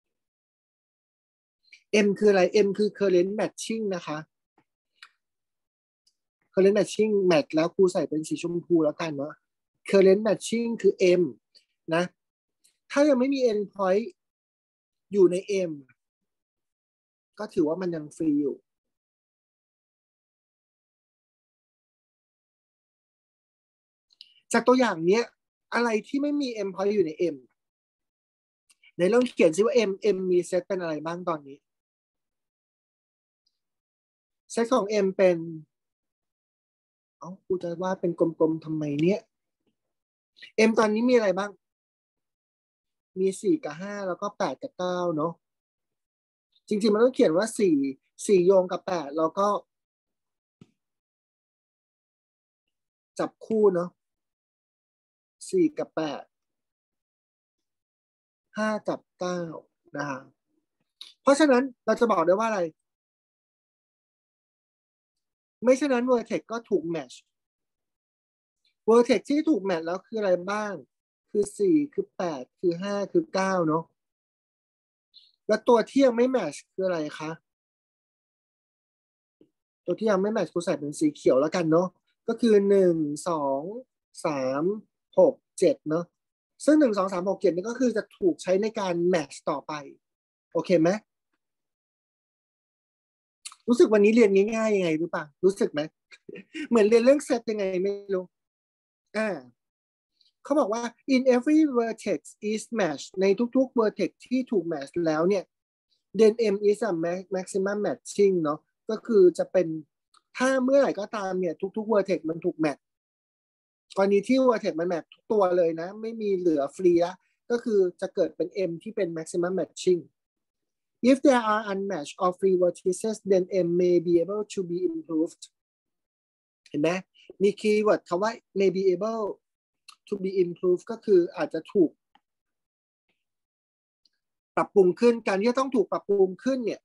m คืออะไร m คือ current matching นะคะ current matching match แล้วครูใส่เป็นสีชมพูแล้วกันเนาะ current matching คือ m นะถ้ายังไม่มี endpoint อยู่ใน m ก็ถือว่ามันยังฟรีอยู่จากตัวอย่างเนี้ยอะไรที่ไม่มี m point อยู่ใน m ในลองเขียนซิว่า m m มีเซตเป็นอะไรบ้างตอนนี้เซตของ m เป็นเอ้ากูจะว่าเป็นกลมๆทำไมเนี่ย m ตอนนี้มีอะไรบ้างมีสี่กับห้าแล้วก็แปดกับเก้าเนาะจริงๆมันต้องเขียนว่าสี่สี่โยงกับแปดแล้วก็จับคู่เนาะสี่กับแปดห้ากับเก้านะฮะเพราะฉะนั้นเราจะบอกได้ว่าอะไรไม่เช่นนั้น vertex ก็ถูก match vertex ที่ถูก match แล้วคืออะไรบ้างคือสี่คือแปดคือห้าคือเก้าเนาะแล้วตัวที่ยังไม่ match คืออะไรคะตัวที่ยังไม่ match กูใส่เป็นสีเขียวแล้วกันเนาะก็คือหนึ่งสองสามหกเจ็ดเนาะซึ่งหนึ่งสองสามหกเจ็ดนี่ก็คือจะถูกใช้ในการแมทช์ต่อไปโอเคไหมรู้สึกวันนี้เรียนง่ายๆยังไงรู้ป่ะรู้สึกไหมเหมือนเรียนเรื่องเซตยังไงไม่รู้อ่าเขาบอกว่า in every vertex is matched ในทุกๆ vertex ที่ถูก match แล้วเนี่ย then M is a maximum matching เนาะก็คือจะเป็นถ้าเมื่อไหร่ก็ตามเนี่ยทุกๆ vertex มันถูก match กรณีที่ vertex มัน match ทุกตัวเลยนะไม่มีเหลือฟรีละก็คือจะเกิดเป็น M ที่เป็น maximum matching if there are unmatched or free vertices then M may be able to be improved เห็นไหมมีคีย์เวิร์ดคำว่า may be able to be improved ก็คืออาจจะถูกปรับปรุงขึ้นการที่จะต้องถูกปรับปรุงขึ้นเนี่ย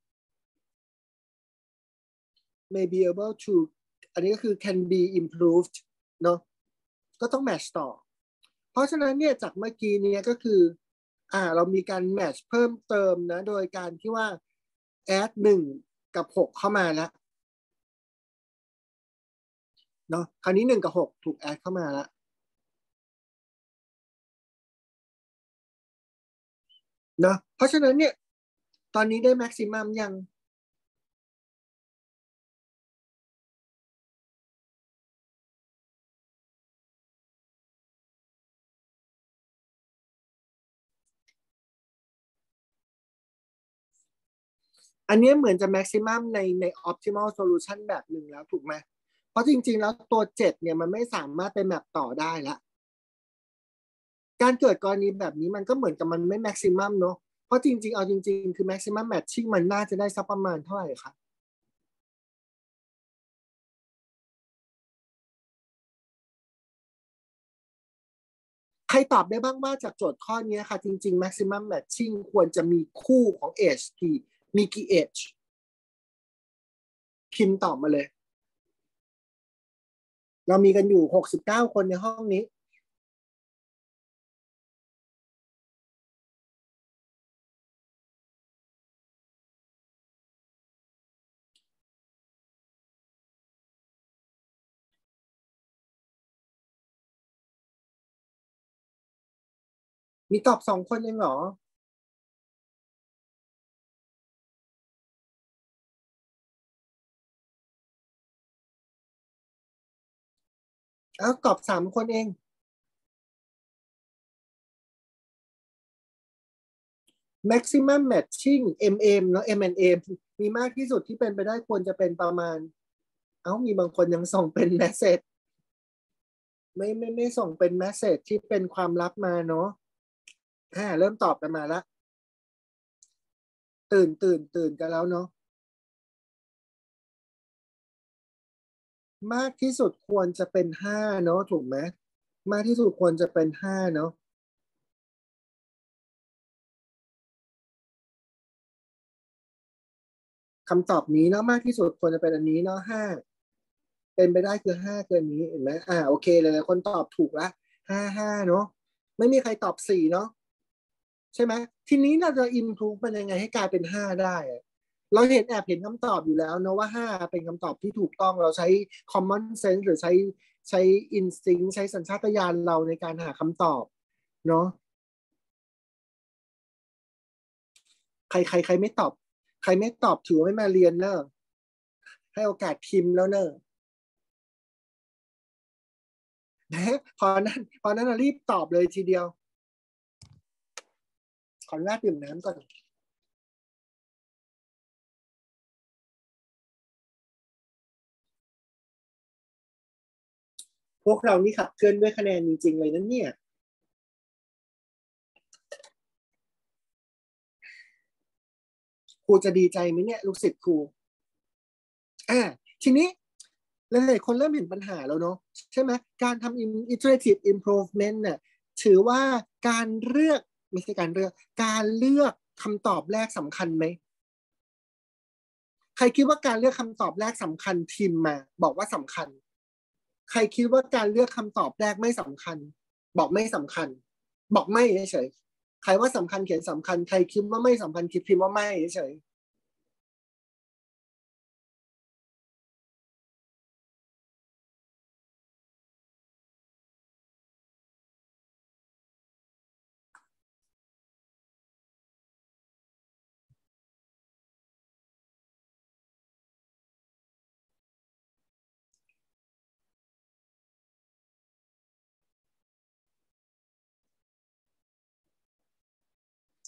may be able to อันนี้ก็คือ can be improved เนาะก็ต้อง match ต่อเพราะฉะนั้นเนี่ยจากเมื่อกี้นี้ก็คืออ่าเรามีการ match เพิ่มเติมนะโดยการที่ว่า add หนึ่งกับหกเข้ามาแล้วเนาะคราวนี้หนึ่งกับหกถูก add เข้ามาแล้วเนาะเพราะฉะนั้นเนี่ยตอนนี้ได้ maximum ยังอันนี้เหมือนจะ maximum ในใน optimal solution แบบหนึ่งแล้วถูกไหมเพราะจริงๆแล้วตัวเจ็ดเนี่ยมันไม่สามารถไปแมปต่อได้ละการเกิดกรณีแบบนี้มันก็เหมือนกับมันไม่ maximum เนาะเพราะจริงๆเอาจริงๆคือ maximum matching มันน่าจะได้สักประมาณเท่าไหร่คะใครตอบได้บ้างว่าจากโจทย์ข้อนี้ค่ะจริงๆ maximum matching ควรจะมีคู่ของ age กี่มีกี่ age พิมพ์ตอบมาเลยเรามีกันอยู่หกสิบเก้าคนในห้องนี้มีตอบสองคนเองเหรอเอ้าตอบสามคนเอง maximum matching เอ็ม เอ็ม เนอะ เอ็ม แอนด์ เอ็ม มีมากที่สุดที่เป็นไปได้ควรจะเป็นประมาณเอ้ามีบางคนยังส่งเป็น message ไม่ไม่ไม่ส่งเป็น message ที่เป็นความลับมาเนาะอ่าเริ่มตอบกันมาแล้วตื่นตื่นตื่นกันแล้วเนาะมากที่สุดควรจะเป็นห้าเนาะถูกไหมมากที่สุดควรจะเป็นห้าเนาะคำตอบนี้เนาะมากที่สุดควรจะเป็นอันนี้เนาะห้าเป็นไปได้คือห้าเกินนี้เห็นไหมอ่าโอเคหลายๆคนตอบถูกละห้าห้าเนาะไม่มีใครตอบสี่เนาะ ใช่ไหมทีนี้เราจะ improve มันยังไงให้กลายเป็นห้าได้อะเราเห็นแอบเห็นคำตอบอยู่แล้วนะว่าห้าเป็นคำตอบที่ถูกต้องเราใช้ common sense หรือใช้ใช้ instinct ใช้สัญชาตญาณเราในการหาคำตอบเนาะใครใครใครไม่ตอบใครไม่ตอบถือว่าไม่มาเรียนเนอะให้โอกาสพิมพ์แล้วเนอะนะพอนั้นพอนั้นรีบตอบเลยทีเดียวขออนุญาตดื่มน้ำก่อนพวกเรานี่ขับเคลื่อนด้วยคะแนนจริงๆเลยนะเนี่ยครูจะดีใจไหมเนี่ยลูกศิษย์ครู อ่าทีนี้หลายๆคนเริ่มเห็นปัญหาแล้วเนาะใช่ไหมการทำ iterative improvement เนี่ยถือว่าการเลือกไม่ใช่การเลือกการเลือกคำตอบแรกสำคัญไหมใครคิดว่าการเลือกคำตอบแรกสำคัญพิมพ์มาบอกว่าสำคัญใครคิดว่าการเลือกคำตอบแรกไม่สำคัญบอกไม่สำคัญบอกไม่เฉยใครว่าสำคัญเขียนสำคัญใครคิดว่าไม่สำคัญคิดพิมพ์ว่าไม่เฉย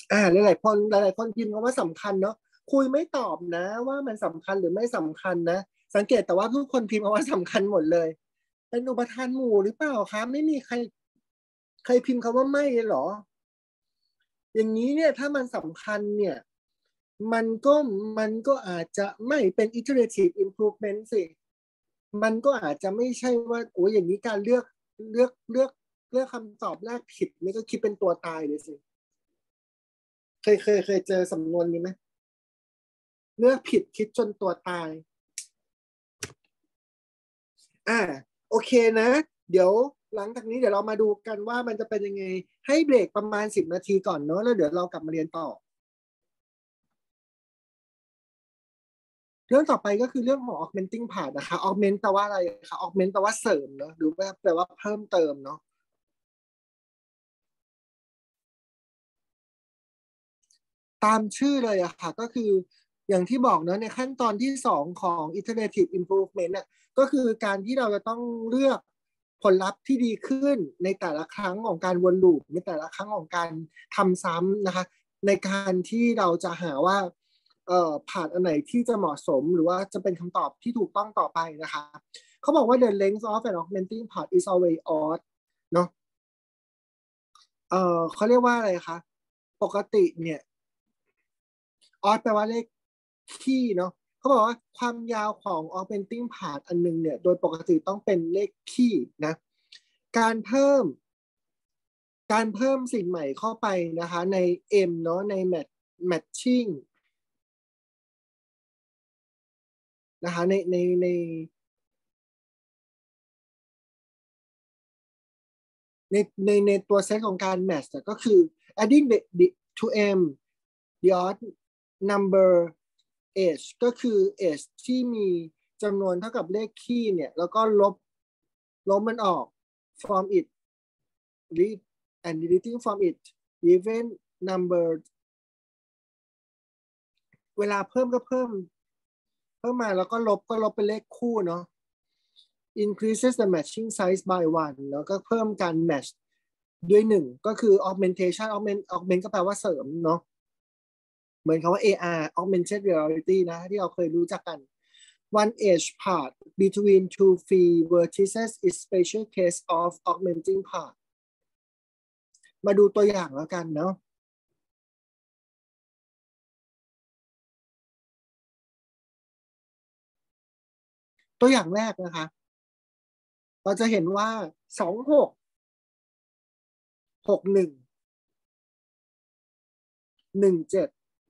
อ่าหลายๆคนหลายๆคนพิมพ์คำว่าสำคัญเนาะคุยไม่ตอบนะว่ามันสำคัญหรือไม่สำคัญนะสังเกตแต่ว่าทุกคนพิมพ์คำว่าสำคัญหมดเลยเป็นอุปทานหมู่หรือเปล่าคะไม่มีใครใครพิมพ์คำว่าไม่เหรออย่างนี้เนี่ยถ้ามันสำคัญเนี่ยมันก็มันก็อาจจะไม่เป็น iterative improvement สิมันก็อาจจะไม่ใช่ว่าโอ้ยอย่างนี้การเลือกเลือกเลือกเลือกคำตอบแรกผิดนี่ก็คิดเป็นตัวตายเลยสิเคยเคยเคยเจอสำนวนนี้ไหมเลือกผิดคิดจนตัวตายอ่าโอเคนะเดี๋ยวหลังจากนี้เดี๋ยวเรามาดูกันว่ามันจะเป็นยังไงให้เบรกประมาณสิบนาทีก่อนเนาะแล้วเดี๋ยวเรากลับมาเรียนต่อเรื่องต่อไปก็คือเรื่องของ augmenting part นะคะ augment แปลว่าอะไรคะ augment แปลว่าเสริมเนาะหรือว่าแปลว่าเพิ่มเติมเนาะตามชื่อเลยอะค่ะก็คืออย่างที่บอกเนาะในขั้นตอนที่สองของ iterative improvement น่ะก็คือการที่เราจะต้องเลือกผลลัพธ์ที่ดีขึ้นในแต่ละครั้งของการวนลูปในแต่ละครั้งของการทำซ้ำนะคะในการที่เราจะหาว่าเอ่อผ่านอันไหนที่จะเหมาะสมหรือว่าจะเป็นคำตอบที่ถูกต้องต่อไปนะคะเขาบอกว่า the length of an augmenting part is always odd เนาะเออเขาเรียกว่าอะไรคะปกติเนี่ย ออสแปลว่าเลขคี่เนาะเขาบอกว่าความยาวของ augmenting part อันนึงเนี่ยโดยปกติต้องเป็นเลขคี่นะการเพิ่มการเพิ่มสิ่งใหม่เข้าไปนะคะใน M เนาะใน match matching นะคะในในในในในในตัวเซตของการ match ก็คือ adding the, the to M the odd number age ก็คือ age ที่มีจำนวนเท่ากับเลขคี่เนี่ยแล้วก็ลบลบมันออก from it read and deleting from it even numbered เวลาเพิ่มก็เพิ่มเพิ่มมาแล้วก็ลบก็ลบเป็นเลขคู่เนาะ increases the matching size by one แล้วก็เพิ่มการ match ด้วยหนึ่งก็คือ augmentation augment augment ก็แปลว่าเสริมเนาะเหมือนคำว่า เอ อาร์ augmented reality นะที่เราเคยรู้จักกัน one edge part between two free vertices is special case of augmenting part มาดูตัวอย่างแล้วกันเนาะตัวอย่างแรกนะคะเราจะเห็นว่าสองหกหกหนึ่งหนึ่งเจ็ด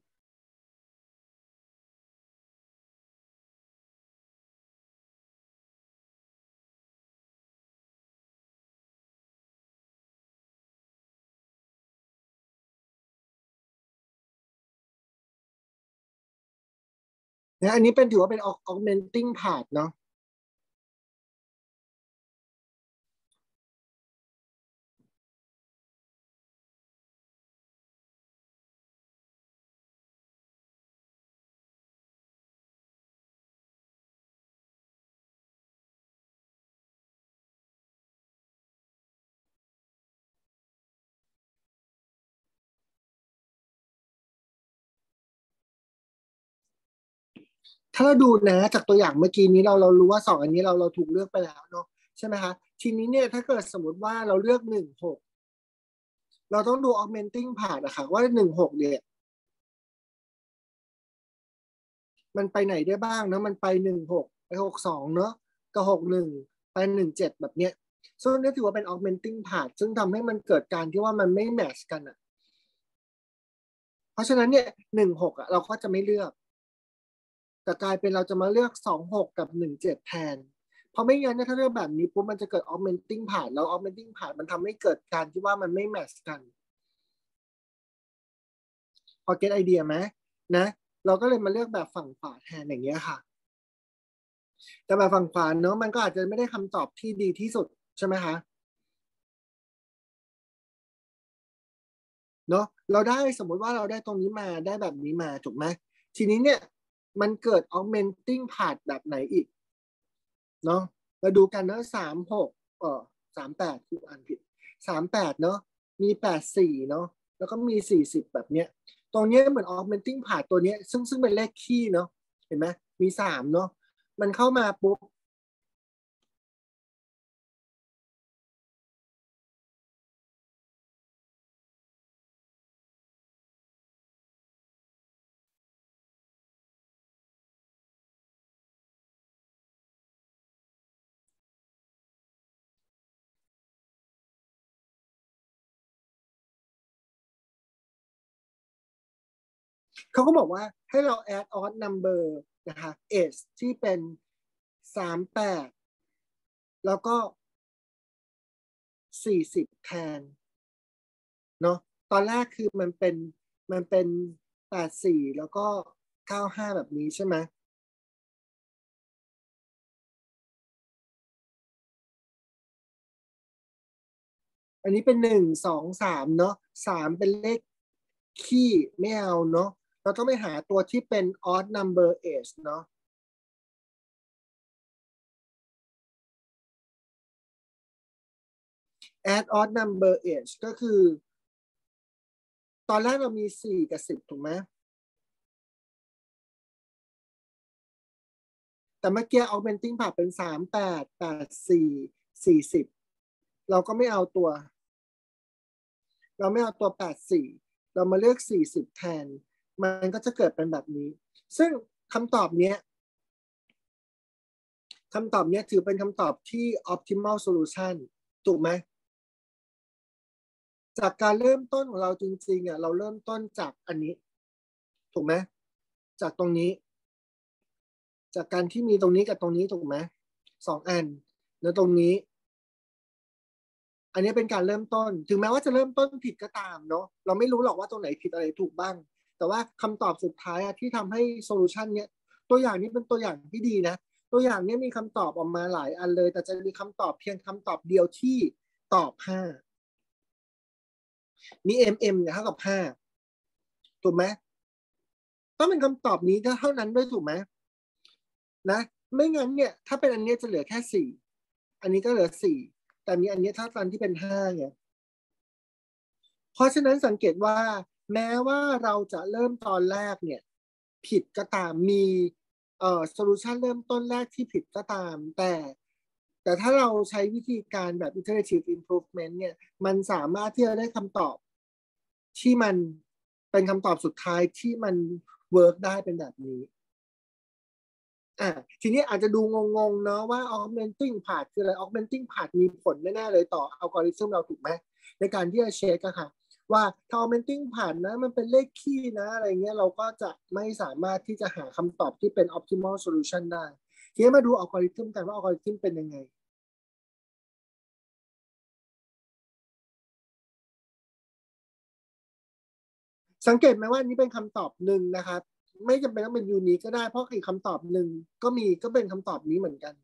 นะอันนี้เป็นถือว่าเป็น augmenting part เนาะถ้าเราดูนะจากตัวอย่างเมื่อกี้นี้เราเรารู้ว่าสองอันนี้เราเราถูกเลือกไปแล้วเนาะใช่ไหมคะทีนี้เนี่ยถ้าเกิดสมมติว่าเราเลือกหนึ่งหกเราต้องดู augmenting part อะค่ะว่าหนึ่งหกเนี่ยมันไปไหนได้บ้างเนาะมันไปหนึ่งหกไปหกสองเนาะกับหกหนึ่งไปหนึ่งเจ็ดแบบเนี้ยซึ่งนี่ถือว่าเป็น augmenting part ซึ่งทำให้มันเกิดการที่ว่ามันไม่แมทช์กันอะเพราะฉะนั้นเนี่ยหนึ่งหกอะเราก็จะไม่เลือก แต่กลายเป็นเราจะมาเลือกสองหกกับหนึ่งเจ็ดแทนเพราะไม่งั้นเนี่ยถ้าเลือกแบบนี้ปุ๊บมันจะเกิด augmenting ผ่านแล้ว augmenting ผ่านมันทำให้เกิดการที่ว่ามันไม่แมทช์กันพอเก็ตไอเดียไหมนะเราก็เลยมาเลือกแบบฝั่งขวาแทนอย่างเงี้ยค่ะแต่แบบฝั่งขวาเนาะมันก็อาจจะไม่ได้คำตอบที่ดีที่สุดใช่ไหมคะเนาะเราได้สมมุติว่าเราได้ตรงนี้มาได้แบบนี้มาถูกไหมทีนี้เนี่ยมันเกิด augmenting ผ่านแบบไหนอีกเนาะมาดูกันเนาะสามหกเออสามแปดคืออ่านผิดสามแปดเนาะมีแปดสี่เนาะแล้วก็มีสี่สิบแบบเนี้ยตรงเนี้ยเหมือน augmenting path ตัวเนี้ยซึ่งซึ่งเป็นเลขคี่เนาะเห็นไหมมีสามเนาะมันเข้ามาปุ๊บเขาก็บอกว่าให้เรา add odd number นะคะ age ที่เป็นสามแปดแล้วก็สี่สิบแทนเนาะตอนแรกคือมันเป็นมันเป็นแปดสี่แล้วก็เก้าห้าแบบนี้ใช่ไหมอันนี้เป็นหนึ่งสองสามเนาะสามเป็นเลขคี่ไม่เอาเนาะเราต้องไปหาตัวที่เป็น odd number age เนาะ add odd number age ก็คือตอนแรกเรามีสี่กับสิบถูกไหมแต่เมื่อกี้ augmenting path เป็นสามแปดแปดสี่สี่สิบเราก็ไม่เอาตัวเราไม่เอาตัวแปดสี่เรามาเลือกสี่สิบแทนมันก็จะเกิดเป็นแบบนี้ซึ่งคำตอบเนี้ยคำตอบเนี้ยถือเป็นคำตอบที่ optimal solution ถูกไหมจากการเริ่มต้นของเราจริงๆอ่ะเราเริ่มต้นจากอันนี้ถูกไหมจากตรงนี้จากการที่มีตรงนี้กับตรงนี้ถูกไหมสองอันแล้วตรงนี้อันนี้เป็นการเริ่มต้นถึงแม้ว่าจะเริ่มต้นผิดก็ตามเนาะเราไม่รู้หรอกว่าตรงไหนผิดอะไรถูกบ้างแต่ว่าคำตอบสุดท้ายที่ทำให้โซลูชันเนี้ยตัวอย่างนี้เป็นตัวอย่างที่ดีนะตัวอย่างนี้มีคำตอบออกมาหลายอันเลยแต่จะมีคำตอบเพียงคำตอบเดียวที่ตอบห้ามี เอ็ม เอ็ม เนี่ยเท่ากับห้าถูกไหมต้องเป็นคำตอบนี้เท่านั้นด้วยถูกไหมนะไม่งั้นเนี่ยถ้าเป็นอันนี้จะเหลือแค่สี่อันนี้ก็เหลือสี่แต่มีอันนี้ถ้าตอนที่เป็นห้าเนี่ยเพราะฉะนั้นสังเกตว่าแม้ว่าเราจะเริ่มตอนแรกเนี่ยผิดก็ตามมีเอ่อโซลูชันเริ่มต้นแรกที่ผิดก็ตามแต่แต่ถ้าเราใช้วิธีการแบบ iterative improvement เนี่ยมันสามารถที่จะได้คำตอบที่มันเป็นคำตอบสุดท้ายที่มันเวิร์กได้เป็นแบบนี้อ่าทีนี้อาจจะดูงงๆเนาะว่า augmenting path คืออะไร augmenting path มีผลแน่ๆเลยต่ออัลกอริทึมเราถูกไหมในการที่จะเช็คอะค่ะว่าถ้า augmenting path นะมันเป็นเลขคี่นะอะไรเงี้ยเราก็จะไม่สามารถที่จะหาคำตอบที่เป็น optimal solution ได้ทีนี้มาดูอัลกอริทึมกันว่าอัลกอริทึมเป็นยังไงสังเกตไหมว่านี้เป็นคำตอบหนึ่งนะครับไม่จำเป็นต้องเป็นยูนิคก็ได้เพราะอีกคำตอบหนึ่งก็มีก็เป็นคำตอบนี้เหมือนกัน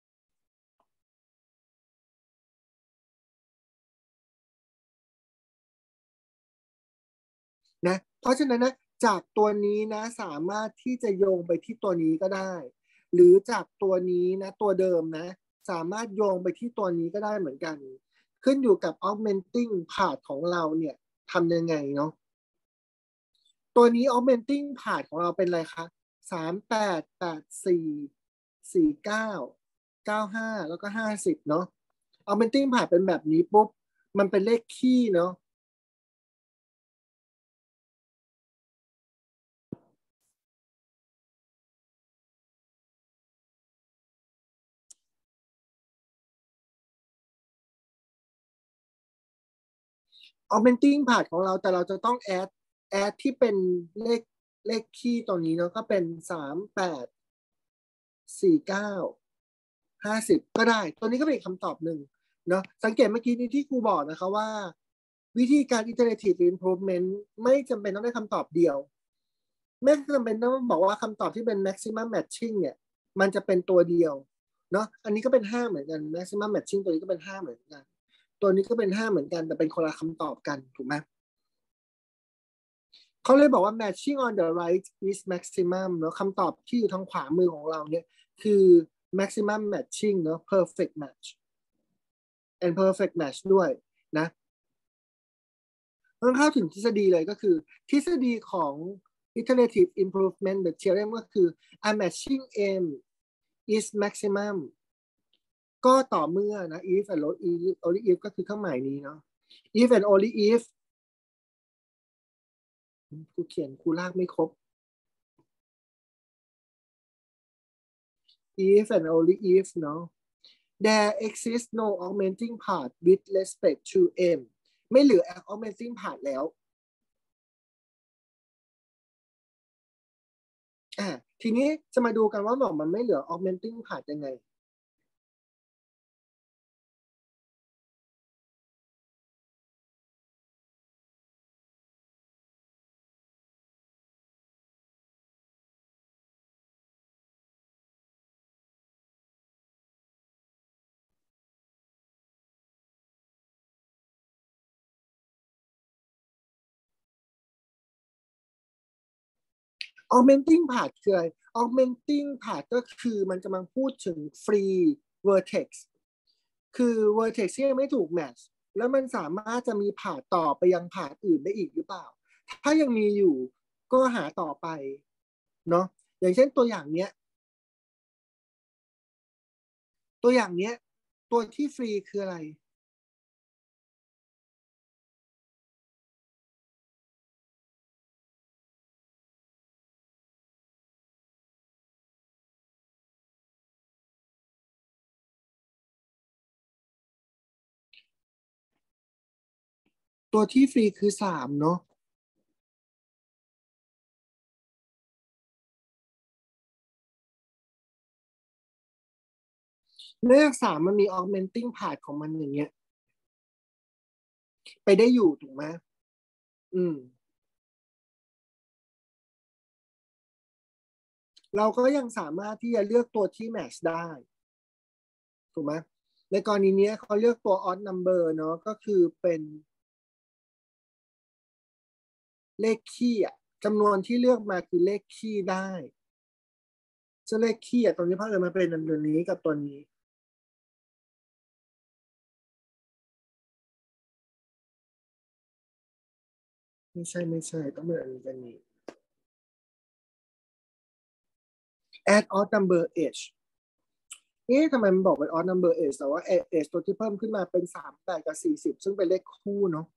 นะเพราะฉะนั้นนะจากตัวนี้นะสามารถที่จะโยงไปที่ตัวนี้ก็ได้หรือจากตัวนี้นะตัวเดิมนะสามารถโยงไปที่ตัวนี้ก็ได้เหมือนกันขึ้นอยู่กับ augmenting path ของเราเนี่ยทำยังไงเนาะตัวนี้ augmenting path ของเราเป็นอะไรคะสามแปดแปดสี่สี่เก้าเก้าห้าแล้วก็ห้าสิบเนาะ augmenting path เป็นแบบนี้ปุ๊บมันเป็นเลขคี่เนาะ augmenting path ของเราแต่เราจะต้อง add add ที่เป็นเลขเลขคี่ตัวนี้เนาะก็เป็นสามแปดสี่เก้าห้าสิบก็ได้ตัวนี้ก็เป็นคำตอบหนึ่งเนาะสังเกตเมื่อกี้นี้ที่ครูบอกนะคะว่าวิธีการ iterative improvement ไม่จำเป็นต้องได้คำตอบเดียวไม่จำเป็นต้องบอกว่าคำตอบที่เป็น maximum matching เนี่ยมันจะเป็นตัวเดียวเนาะอันนี้ก็เป็นห้าเหมือนกัน maximum matching ตัวนี้ก็เป็นห้าเหมือนกันตัวนี้ก็เป็นห้าเหมือนกันแต่เป็นคนละคำตอบกันถูกไหม เขาเลยบอกว่า matching on the right is maximum เนอะคำตอบที่อยู่ทางขวามือของเราเนี่ยคือ maximum matching เนอะ perfect match and perfect match ด้วยนะมันเข้าถึงทฤษฎีเลยก็คือทฤษฎีของ iterative improvement หรือ theorem ก็คือ a matching aim is maximum ก็ต่อเมื่อนะ if and only if ก็คือเครื่องหมายนี้เนาะ if and only if กูเขียนกูลากไม่ครบ if and only if เนาะ there exists no augmenting part with respect to m ไม่เหลือ augmenting part แล้วอ่าทีนี้จะมาดูกันว่าบอกมันไม่เหลือ augmenting part ยังไง augmenting part คืออะไร augmenting part ก็คือมันกำลังพูดถึง free vertex คือ vertex ที่ยังไม่ถูก match แล้วมันสามารถจะมีผ่าต่อไปยังผ่าอื่นได้อีกหรือเปล่า ถ้ายังมีอยู่ก็หาต่อไปเนาะอย่างเช่นตัวอย่างเนี้ยตัวอย่างเนี้ยตัวที่ฟรีคืออะไรตัวที่ฟรีคือสามเนาะเลขสามมันมี augmenting part ของมันอย่างเงี้ยไปได้อยู่ถูกไหมอืมเราก็ยังสามารถที่จะเลือกตัวที่ match ได้ถูกไหมในกรณีนี้เขาเลือกตัว odd number เนาะก็คือเป็นเลขคี่อ่ะจำนวนที่เลือกมาคือเลขคี่ได้ซึ่งเลขคี่อ่ะตรงนี้พักเอิญมาเป็นตัวนี้กับตัวนี้ไม่ใช่ไม่ใช่ต้องเป็นอันนี้กันนี้ add odd number h เอ๊ะทำไมมันบอกเป็น odd number h แต่ว่า h ตัวที่เพิ่มขึ้นมาเป็นสามแปดกับสี่สิบซึ่งเป็นเลขคู่เนาะ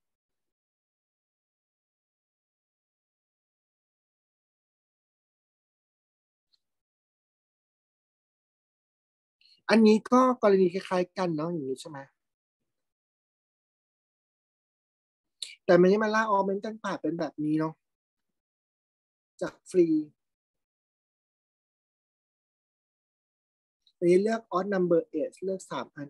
อันนี้ก็กรณีคล้ายๆกันเนาะอย่างนี้ใช่ไหมแต่มันนี้มาล่าออเมนต์ตั้งป่าเป็นแบบนี้เนาะจากฟรีอันนี้เลือก odd number h เลือกสามอัน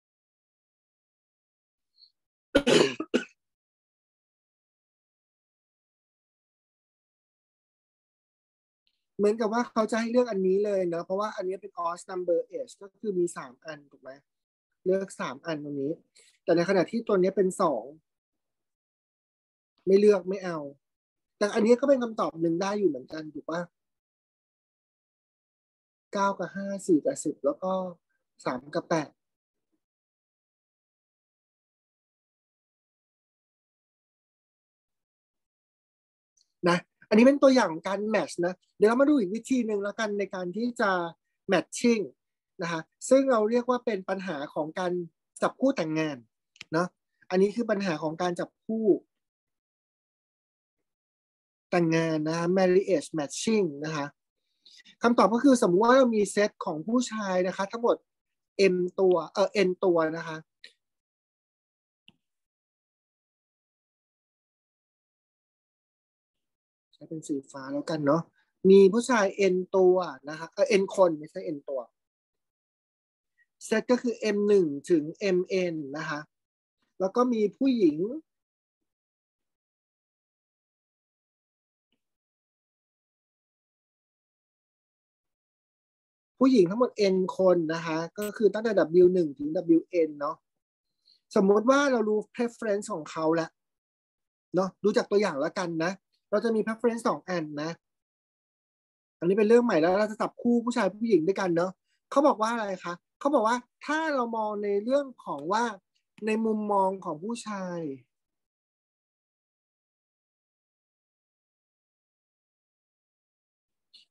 เหมือนกับว่าเขาจะให้เลือกอันนี้เลยนะเพราะว่าอันนี้เป็น odd number h ก็คือมีสามอันถูกไหมเลือกสามอันตรงนี้แต่ในขณะที่ตัวนี้เป็นสองไม่เลือกไม่เอาแต่อันนี้ก็เป็นคำตอบหนึ่งได้อยู่เหมือนกันถูกปะเก้ากับห้าสี่กับสิบแล้วก็สามกับแปดนะอันนี้เป็นตัวอย่างของการแมทช์นะเดี๋ยวเรามาดูอีกวิธีหนึ่งแล้วกันในการที่จะแมทชิ่งนะคะซึ่งเราเรียกว่าเป็นปัญหาของการจับคู่แต่งงานเนาะอันนี้คือปัญหาของการจับคู่แต่งงานนะคะ marriage matching นะคะคำตอบก็คือสมมุติว่าเรามีเซตของผู้ชายนะคะทั้งหมด m ตัวเออ n ตัวนะคะใช้เป็นสีฟ้าแล้วกันเนาะมีผู้ชาย n ตัวนะคะเออ n คนไม่ใช่ n ตัวเซตก็คือ เอ็ม หนึ่ง ถึง เอ็ม เอ็น นะคะแล้วก็มีผู้หญิงผู้หญิงทั้งหมด n คนนะคะก็คือตั้งแต่ ดับเบิลยู หนึ่ง ถึง ดับเบิลยู เอ็น เนาะสมมติว่าเรารู้ preference ของเขาแล้วเนาะดูจากตัวอย่างแล้วกันนะเราจะมี preference สองอันนะอันนี้เป็นเรื่องใหม่แล้วเราจะจับคู่ผู้ชายผู้หญิงด้วยกันเนาะเขาบอกว่าอะไรคะเขาบอกว่าถ้าเรามองในเรื่องของว่าในมุมมองของผู้ชาย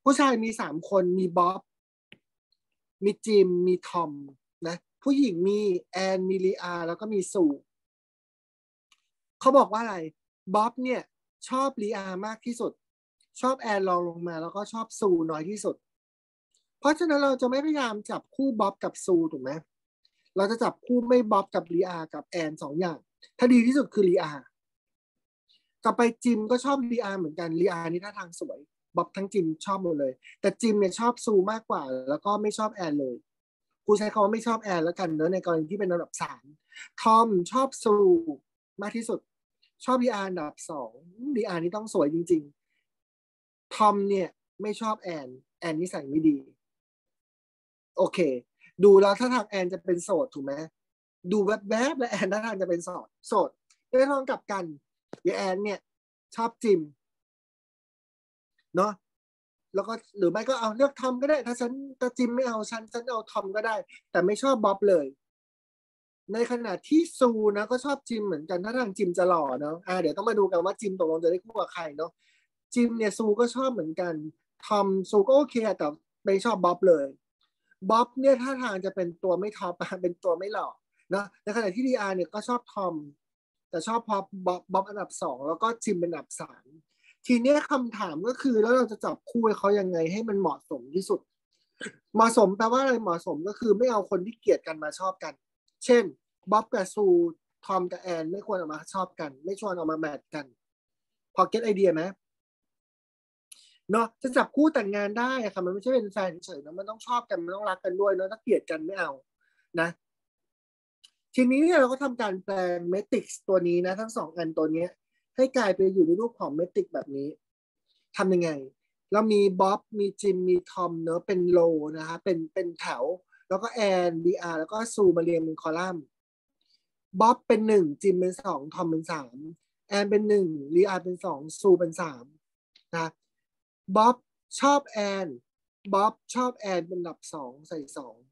ผู้ชายมีสามคนมีบ๊อบมีจิมมีทอมนะผู้หญิงมีแอนมีลีอาแล้วก็มีซูเขาบอกว่าอะไรบ๊อบเนี่ยชอบลีอามากที่สุดชอบแอนรองลงมาแล้วก็ชอบซูน้อยที่สุดเพราะฉะนั้นเราจะไม่พยายามจับคู่บ๊อบกับซูถูกไหมเราจะจับคู่ไม่บ๊อบกับลีอากับแอนสองอย่างถ้าดีที่สุดคือลีอาต่อไปจิมก็ชอบลีอาเหมือนกันลีอานี่ท่าทางสวยบ๊อบทั้งจิมชอบหมดเลยแต่จิมเนี่ยชอบซูมากกว่าแล้วก็ไม่ชอบแอนเลยกูใช้คำว่าไม่ชอบแอนแล้วกันเนอะในกรณีที่เป็นระดับสามทอมชอบซูมากที่สุดชอบลีอาอันดับสองลีอานี่ต้องสวยจริงๆทอมเนี่ยไม่ชอบแอนแอนนิสัยไม่ดีโอเคดูแล้วถ้าทางแอนจะเป็นโสดถูกไหมดูแวบๆแล้วแอนถ้าทางจะเป็นโสดโสดได้ลองกลับกันยายแอนเนี่ยชอบจิมเนาะแล้วก็หรือไม่ก็เอาเลือกทอมก็ได้ถ้าฉันถ้าจิมไม่เอาฉันฉันเอาทอมก็ได้แต่ไม่ชอบบ๊อบเลยในขณะที่ซูนะก็ชอบจิมเหมือนกันถ้าทางจิมจะหล่อเนาะอ่าเดี๋ยวต้องมาดูกันว่าจิมตกลงจะได้คู่กับใครเนาะจิมเนี่ยซูก็ชอบเหมือนกันทอมซูก็โอเคแต่ไม่ชอบบ๊อบเลยบ๊อบเนี่ยถ้าทางจะเป็นตัวไม่ท็อปเป็นตัวไม่หล่อนะในขณะที่ดีอาร์เนี่ยก็ชอบทอมแต่ชอบพอบ๊อบบ๊อบอันดับสองแล้วก็จิมเป็นอันดับสามทีนี้คำถามก็คือแล้วเราจะจับคู่เขายังไงให้มันเหมาะสมที่สุดเหมาะสมแปลว่าอะไรเหมาะสมก็คือไม่เอาคนที่เกลียดกันมาชอบกันเช่นบ๊อบกับซูทอมกับแอนไม่ควรเอามาชอบกันไม่ชวนเอามาแมทกันพอเก็ตไอเดียไหมเนาะจะจับคู่แต่งงานได้ค่ะมันไม่ใช่เป็นแฟนเฉยๆนะมันต้องชอบกันมันต้องรักกันด้วยเนาะถ้าเกลียดกันไม่เอานะทีนี้เนี่ยเราก็ทำการแปลงเมทริกซ์ตัวนี้นะทั้งสองอันตัวนี้ให้กลายไปอยู่ในรูปของเมทริกซ์แบบนี้ทำยังไงเรามีบ๊อบมีจิมมีทอมเนอะเป็นโลนะคะเป็นเป็นแถวแล้วก็แอนบีอาร์แล้วก็ซูมาเรียงเป็นคอลัมน์บ๊อบเป็นหนึ่งจิมเป็นสองทอมเป็นสามแอนเป็นหนึ่งลีอาร์เป็นสองซูเป็นสามนะบ๊อบชอบแอนบ๊อบชอบแอนเป็นอันดับสองใส่สอง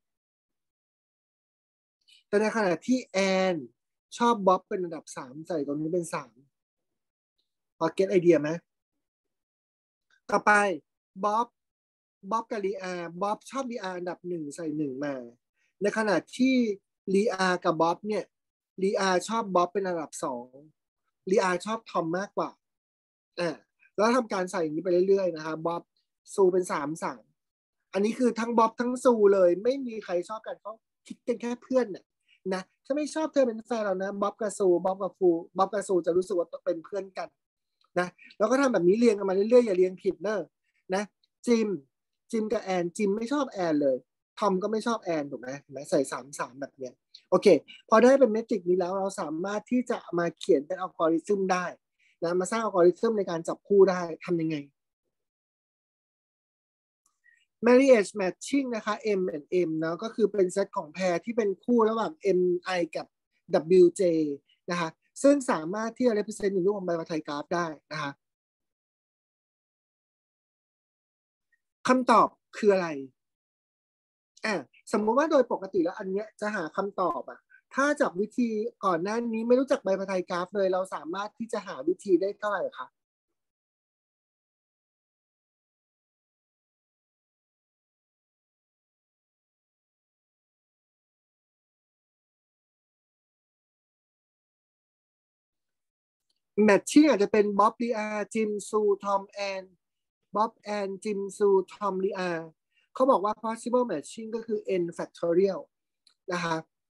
แต่ในขณะที่แอนชอบบ๊อบเป็นอันดับสามใส่ตรงนี้เป็นสามพอเก็ตไอเดียไหมต่อไปบ๊อบบ๊อบกับลีอาบ๊อบชอบลีอาอันดับหนึ่งใส่หนึ่งมาในขณะที่ลีอากับบ๊อบเนี่ยลีอาชอบบ๊อบเป็นอันดับสองลีอาชอบทอมมากกว่าอ่าแล้วทำการใส่อย่างนี้ไปเรื่อยๆนะคะบ๊อบซูเป็นสามสามอันนี้คือทั้งบ๊อบทั้งซูเลยไม่มีใครชอบกันเขาคิดกันแค่เพื่อนน่ะนะถ้าไม่ชอบเธอเป็นแฟนเรานะบ๊อบกับซูบ๊อบกับฟูบ๊อบกับซูจะรู้สึกว่าเป็นเพื่อนกันนะแล้วก็ทำแบบนี้เรียงกันมาเรื่อยๆอย่าเรียงผิดเนอะนะจิมจิมกับแอนจิมไม่ชอบแอนเลยทอมก็ไม่ชอบแอนถูกไหมไหมใส่สามสามแบบเนี้ยโอเคพอได้เป็นเมทริกนี้แล้วเราสามารถที่จะมาเขียนเป็นอัลกอริทึมได้นะมาสร้างอัลกอริทึมในการจับคู่ได้ทำยังไง marriage matching นะคะ M and M เนาะก็คือเป็นเซตของแพรที่เป็นคู่ระหว่าง M I กับ W J นะคะซึ่งสามารถที่จะ represent ในรูปของใบพัทไทยกราฟได้นะคะคำตอบคืออะไรอ่ะสมมุติว่าโดยปกติแล้วอันเนี้ยจะหาคำตอบอ่ะถ้าจากวิธีก่อนหน้านี้ไม่รู้จักใบพัทไทยกราฟเลยเราสามารถที่จะหาวิธีได้เท่าไหร่คะ แมทชิ่งอาจจะเป็นบ๊อบลีอาจิมซูทอมแอนบ๊อบแอนจิมซูทอมลีอาเขาบอกว่า possible matching ก็คือ n factorial นะคะ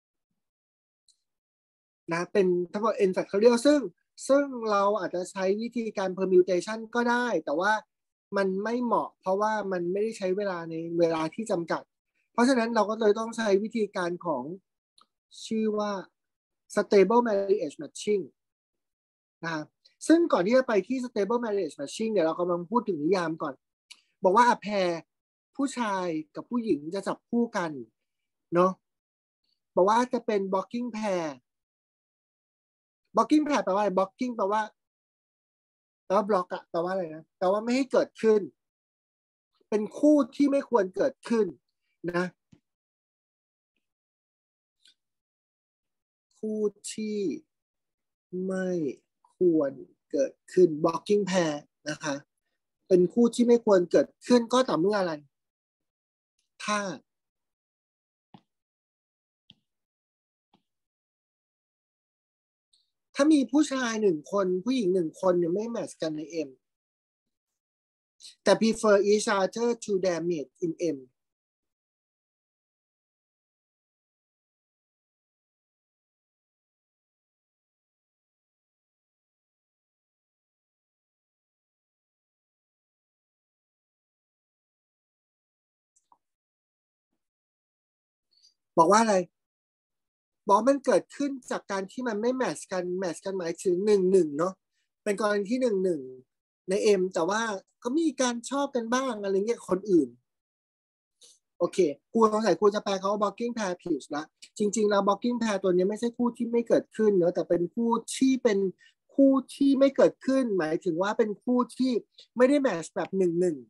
นะเป็นทั้งหมด n factorial ซึ่งซึ่งเราอาจจะใช้วิธีการ permutation ก็ได้แต่ว่ามันไม่เหมาะเพราะว่ามันไม่ได้ใช้เวลาในเวลาที่จำกัดเพราะฉะนั้นเราก็เลยต้องใช้วิธีการของชื่อว่า stable marriage matching นะครับซึ่งก่อนที่จะไปที่ stable marriage matching เนี่ยเรากำลังพูดถึงนิยามก่อน บอกว่าอะแพรผู้ชายกับผู้หญิงจะจับคู่กันเนาะบอกว่าจะเป็น blocking pair blocking pair แปลว่าอะไร blocking แปลว่าแปลว่า block อะแปลว่าอะไรนะแปลว่าไม่ให้เกิดขึ้น เป็นคู่ที่ไม่ควรเกิดขึ้นนะคู่ที่ไม่ควรเกิดขึ้น blocking pair นะคะเป็นคู่ที่ไม่ควรเกิดขึ้นก็ต่อเมื่ออะไรถ้าถ้ามีผู้ชายหนึ่งคนผู้หญิงหนึ่งคนเนี่ยไม่แมทช์กันใน M แต่ prefer each other to damage in M บอกว่าอะไรบอกมันเกิดขึ้นจากการที่มันไม่แมทช์กันแมทช์กันหมายถึงหนึ่งหนึ่งเนาะเป็นกรณีที่หนึ่งหนึ่งใน M แต่ว่าก็มีการชอบกันบ้างอะไรเงี้ยคนอื่นโอเคครูสงสัยครูจะแปลเขาว่า blocking pair ผิดละจริงๆแล้ว blocking pair ตัวนี้ไม่ใช่คู่ที่ไม่เกิดขึ้นเนอะแต่เป็นคู่ที่เป็นคู่ที่ไม่เกิดขึ้นหมายถึงว่าเป็นคู่ที่ไม่ได้แมทช์แบบหนึ่งหนึ่ง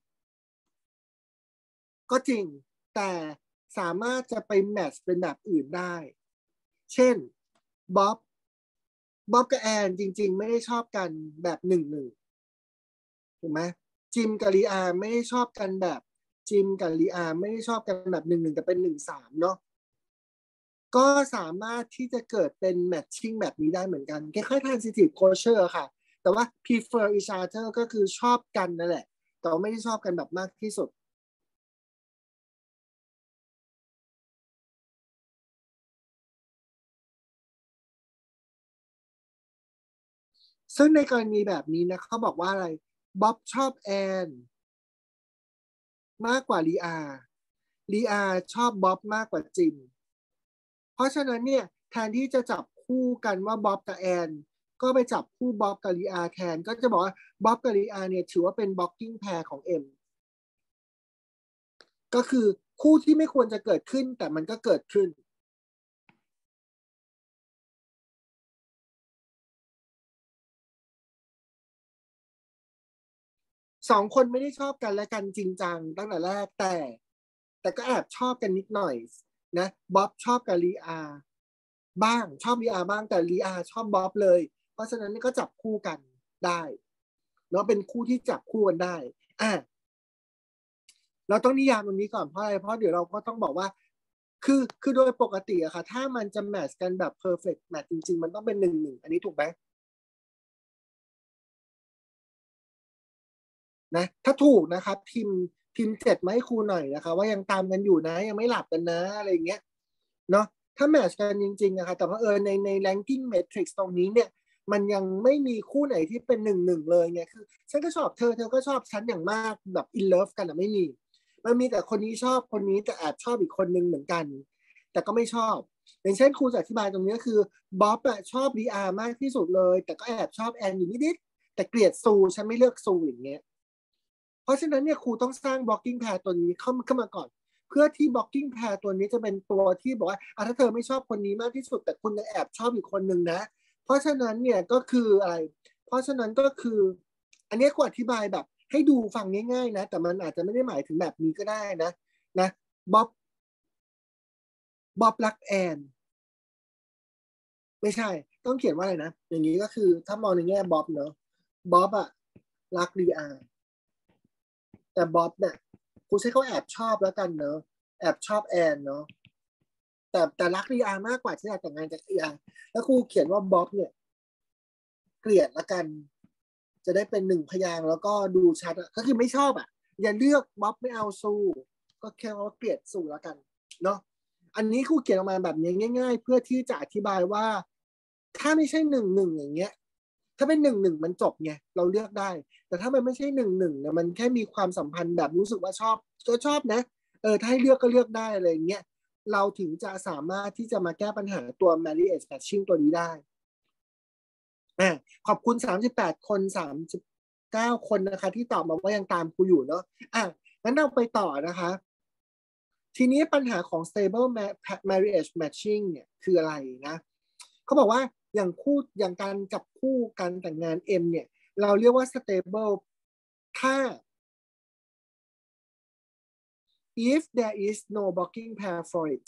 ก็จริงแต่สามารถจะไปแมทช์เป็นแบบอื่นได้เช่นบ๊อบบ๊อบกับแอนจริงๆไม่ได้ชอบกันแบบหนึ่งหนึ่งถูกไหมจิมกับลีอาไม่ได้ชอบกันแบบจิมกับลีอาไม่ได้ชอบกันแบบหนึ่งหนึ่งแต่เป็นหนึ่งสามเนาะก็สามารถที่จะเกิดเป็นแมทชิ่งแบบนี้ได้เหมือนกันคล้ายๆ transitive closure ค่ะแต่ว่า prefer each other ก็คือชอบกันนั่นแหละแต่ว่าไม่ได้ชอบกันแบบมากที่สุดซึ่งในกรณีแบบนี้นะเขาบอกว่าอะไรบ๊อบชอบแอนมากกว่าลีอาลีอาชอบบ๊อบมากกว่าจิมเพราะฉะนั้นเนี่ยแทนที่จะจับคู่กันว่าบ๊อบกับแอนก็ไปจับคู่บ๊อบกับลีอาแทนก็จะบอกว่าบ๊อบกับลีอาเนี่ยถือว่าเป็น blocking pair ของเอ็มก็คือคู่ที่ไม่ควรจะเกิดขึ้นแต่มันก็เกิดขึ้นสองคนไม่ได้ชอบกันและกันจริงจังตั้งแต่แรกแต่แต่ก็แอบชอบกันนิดหน่อยนะบ๊อบชอบกับลีอาบ้างชอบลีอาบ้างแต่ลีอาชอบบ๊อบเลยเพราะฉะนั้นก็จับคู่กันได้เนาะเป็นคู่ที่จับคู่กันได้อ่ะเราต้องนิยามตรงนี้ก่อนเพราะอะไรเพราะเดี๋ยวเราก็ต้องบอกว่าคือคือโดยปกติอะค่ะถ้ามันจะแมทช์กันแบบ perfect match จริงๆมันต้องเป็นหนึ่งหนึ่งอันนี้ถูกไหม นะถ้าถูกนะครับพิมพ์พิมพ์เจ็ดมาให้ครูหน่อยนะคะว่ายังตามกันอยู่นะยังไม่หลับกันนะอะไรเงี้ยเนาะถ้าแมทช์กันจริงๆนะคะแต่ว่าเออในใน ranking matrix ตรงนี้เนี่ยมันยังไม่มีคู่ไหนที่เป็นหนึ่งหนึ่งเลยไงคือฉันก็ชอบเธอเธอก็ชอบฉันอย่างมากแบบ in love กันอะไม่มีมันมีแต่คนนี้ชอบคนนี้แต่แอบชอบอีกคนนึงเหมือนกันแต่ก็ไม่ชอบอย่างเช่นครูจะอธิบายตรงนี้ก็คือบ๊อบอะชอบดีอาร์มากที่สุดเลยแต่ก็แอบชอบแอนอยู่นิดๆแต่เกลียดซูฉันไม่เลือกซูอย่างเงี้ย เพราะฉะนั้นเนี่ยครูต้องสร้าง blocking pair ตัวนี้เข้าขึ้นมาก่อนเพื่อที่ blocking pair ตัวนี้จะเป็นตัวที่บอกว่าอ่ะถ้าเธอไม่ชอบคนนี้มากที่สุดแต่คุณยังแอบชอบอีกคนนึงนะเพราะฉะนั้นเนี่ยก็คืออะไรเพราะฉะนั้นก็คืออันนี้ครูอธิบายแบบให้ดูฟังง่ายๆนะแต่มันอาจจะไม่ได้หมายถึงแบบนี้ก็ได้นะนะบ๊อบบ๊อบรักแอนไม่ใช่ต้องเขียนว่าอะไรนะอย่างนี้ก็คือถ้ามองในแง่บ๊อบเนาะบ๊อบอะรักดีอาร์ แต่บ๊อบเนี่ยกูใช้เขาแอบชอบแล้วกันเนอะแอบชอบแอนเนอะแต่แต่รักลีอามากกว่าที่อยากแต่งงานกับลีอาแล้วครูเขียนว่าบ๊อบเนี่ยเกลียดละกันจะได้เป็นหนึ่งพยางค์แล้วก็ดูชัดก็คือไม่ชอบอ่ะอย่าเลือกบ๊อบไม่เอาสู้ก็แค่ว่าเกลียดสู้แล้วกันเนาะอันนี้ครูเขียนออกมาแบบนี้ง่ายๆเพื่อที่จะอธิบายว่าถ้าไม่ใช่หนึ่งหนึ่งอย่างเงี้ยถ้าเป็นหนึ่งหนึ่งมันจบไงเราเลือกได้แต่ถ้ามันไม่ใช่หนึ่งหนึ่งเนี่ยมันแค่มีความสัมพันธ์แบบรู้สึกว่าชอบก็ชอบนะเออถ้าให้เลือกก็เลือกได้อะไรอย่างเงี้ยเราถึงจะสามารถที่จะมาแก้ปัญหาตัว marriage matching ตัวนี้ได้อ่าขอบคุณสามสิบแปดคนสามสิบเก้าคนนะคะที่ตอบมาว่ายังตามครูอยู่เนาะอ่ะงั้นเราไปต่อนะคะทีนี้ปัญหาของ stable marriage matching เนี่ยคืออะไรนะเขาบอกว่าอย่างคู่อย่างการจับคู่การแต่งงาน M เนี่ยเราเรียกว่า stable ถ้า if there is no blocking pair for it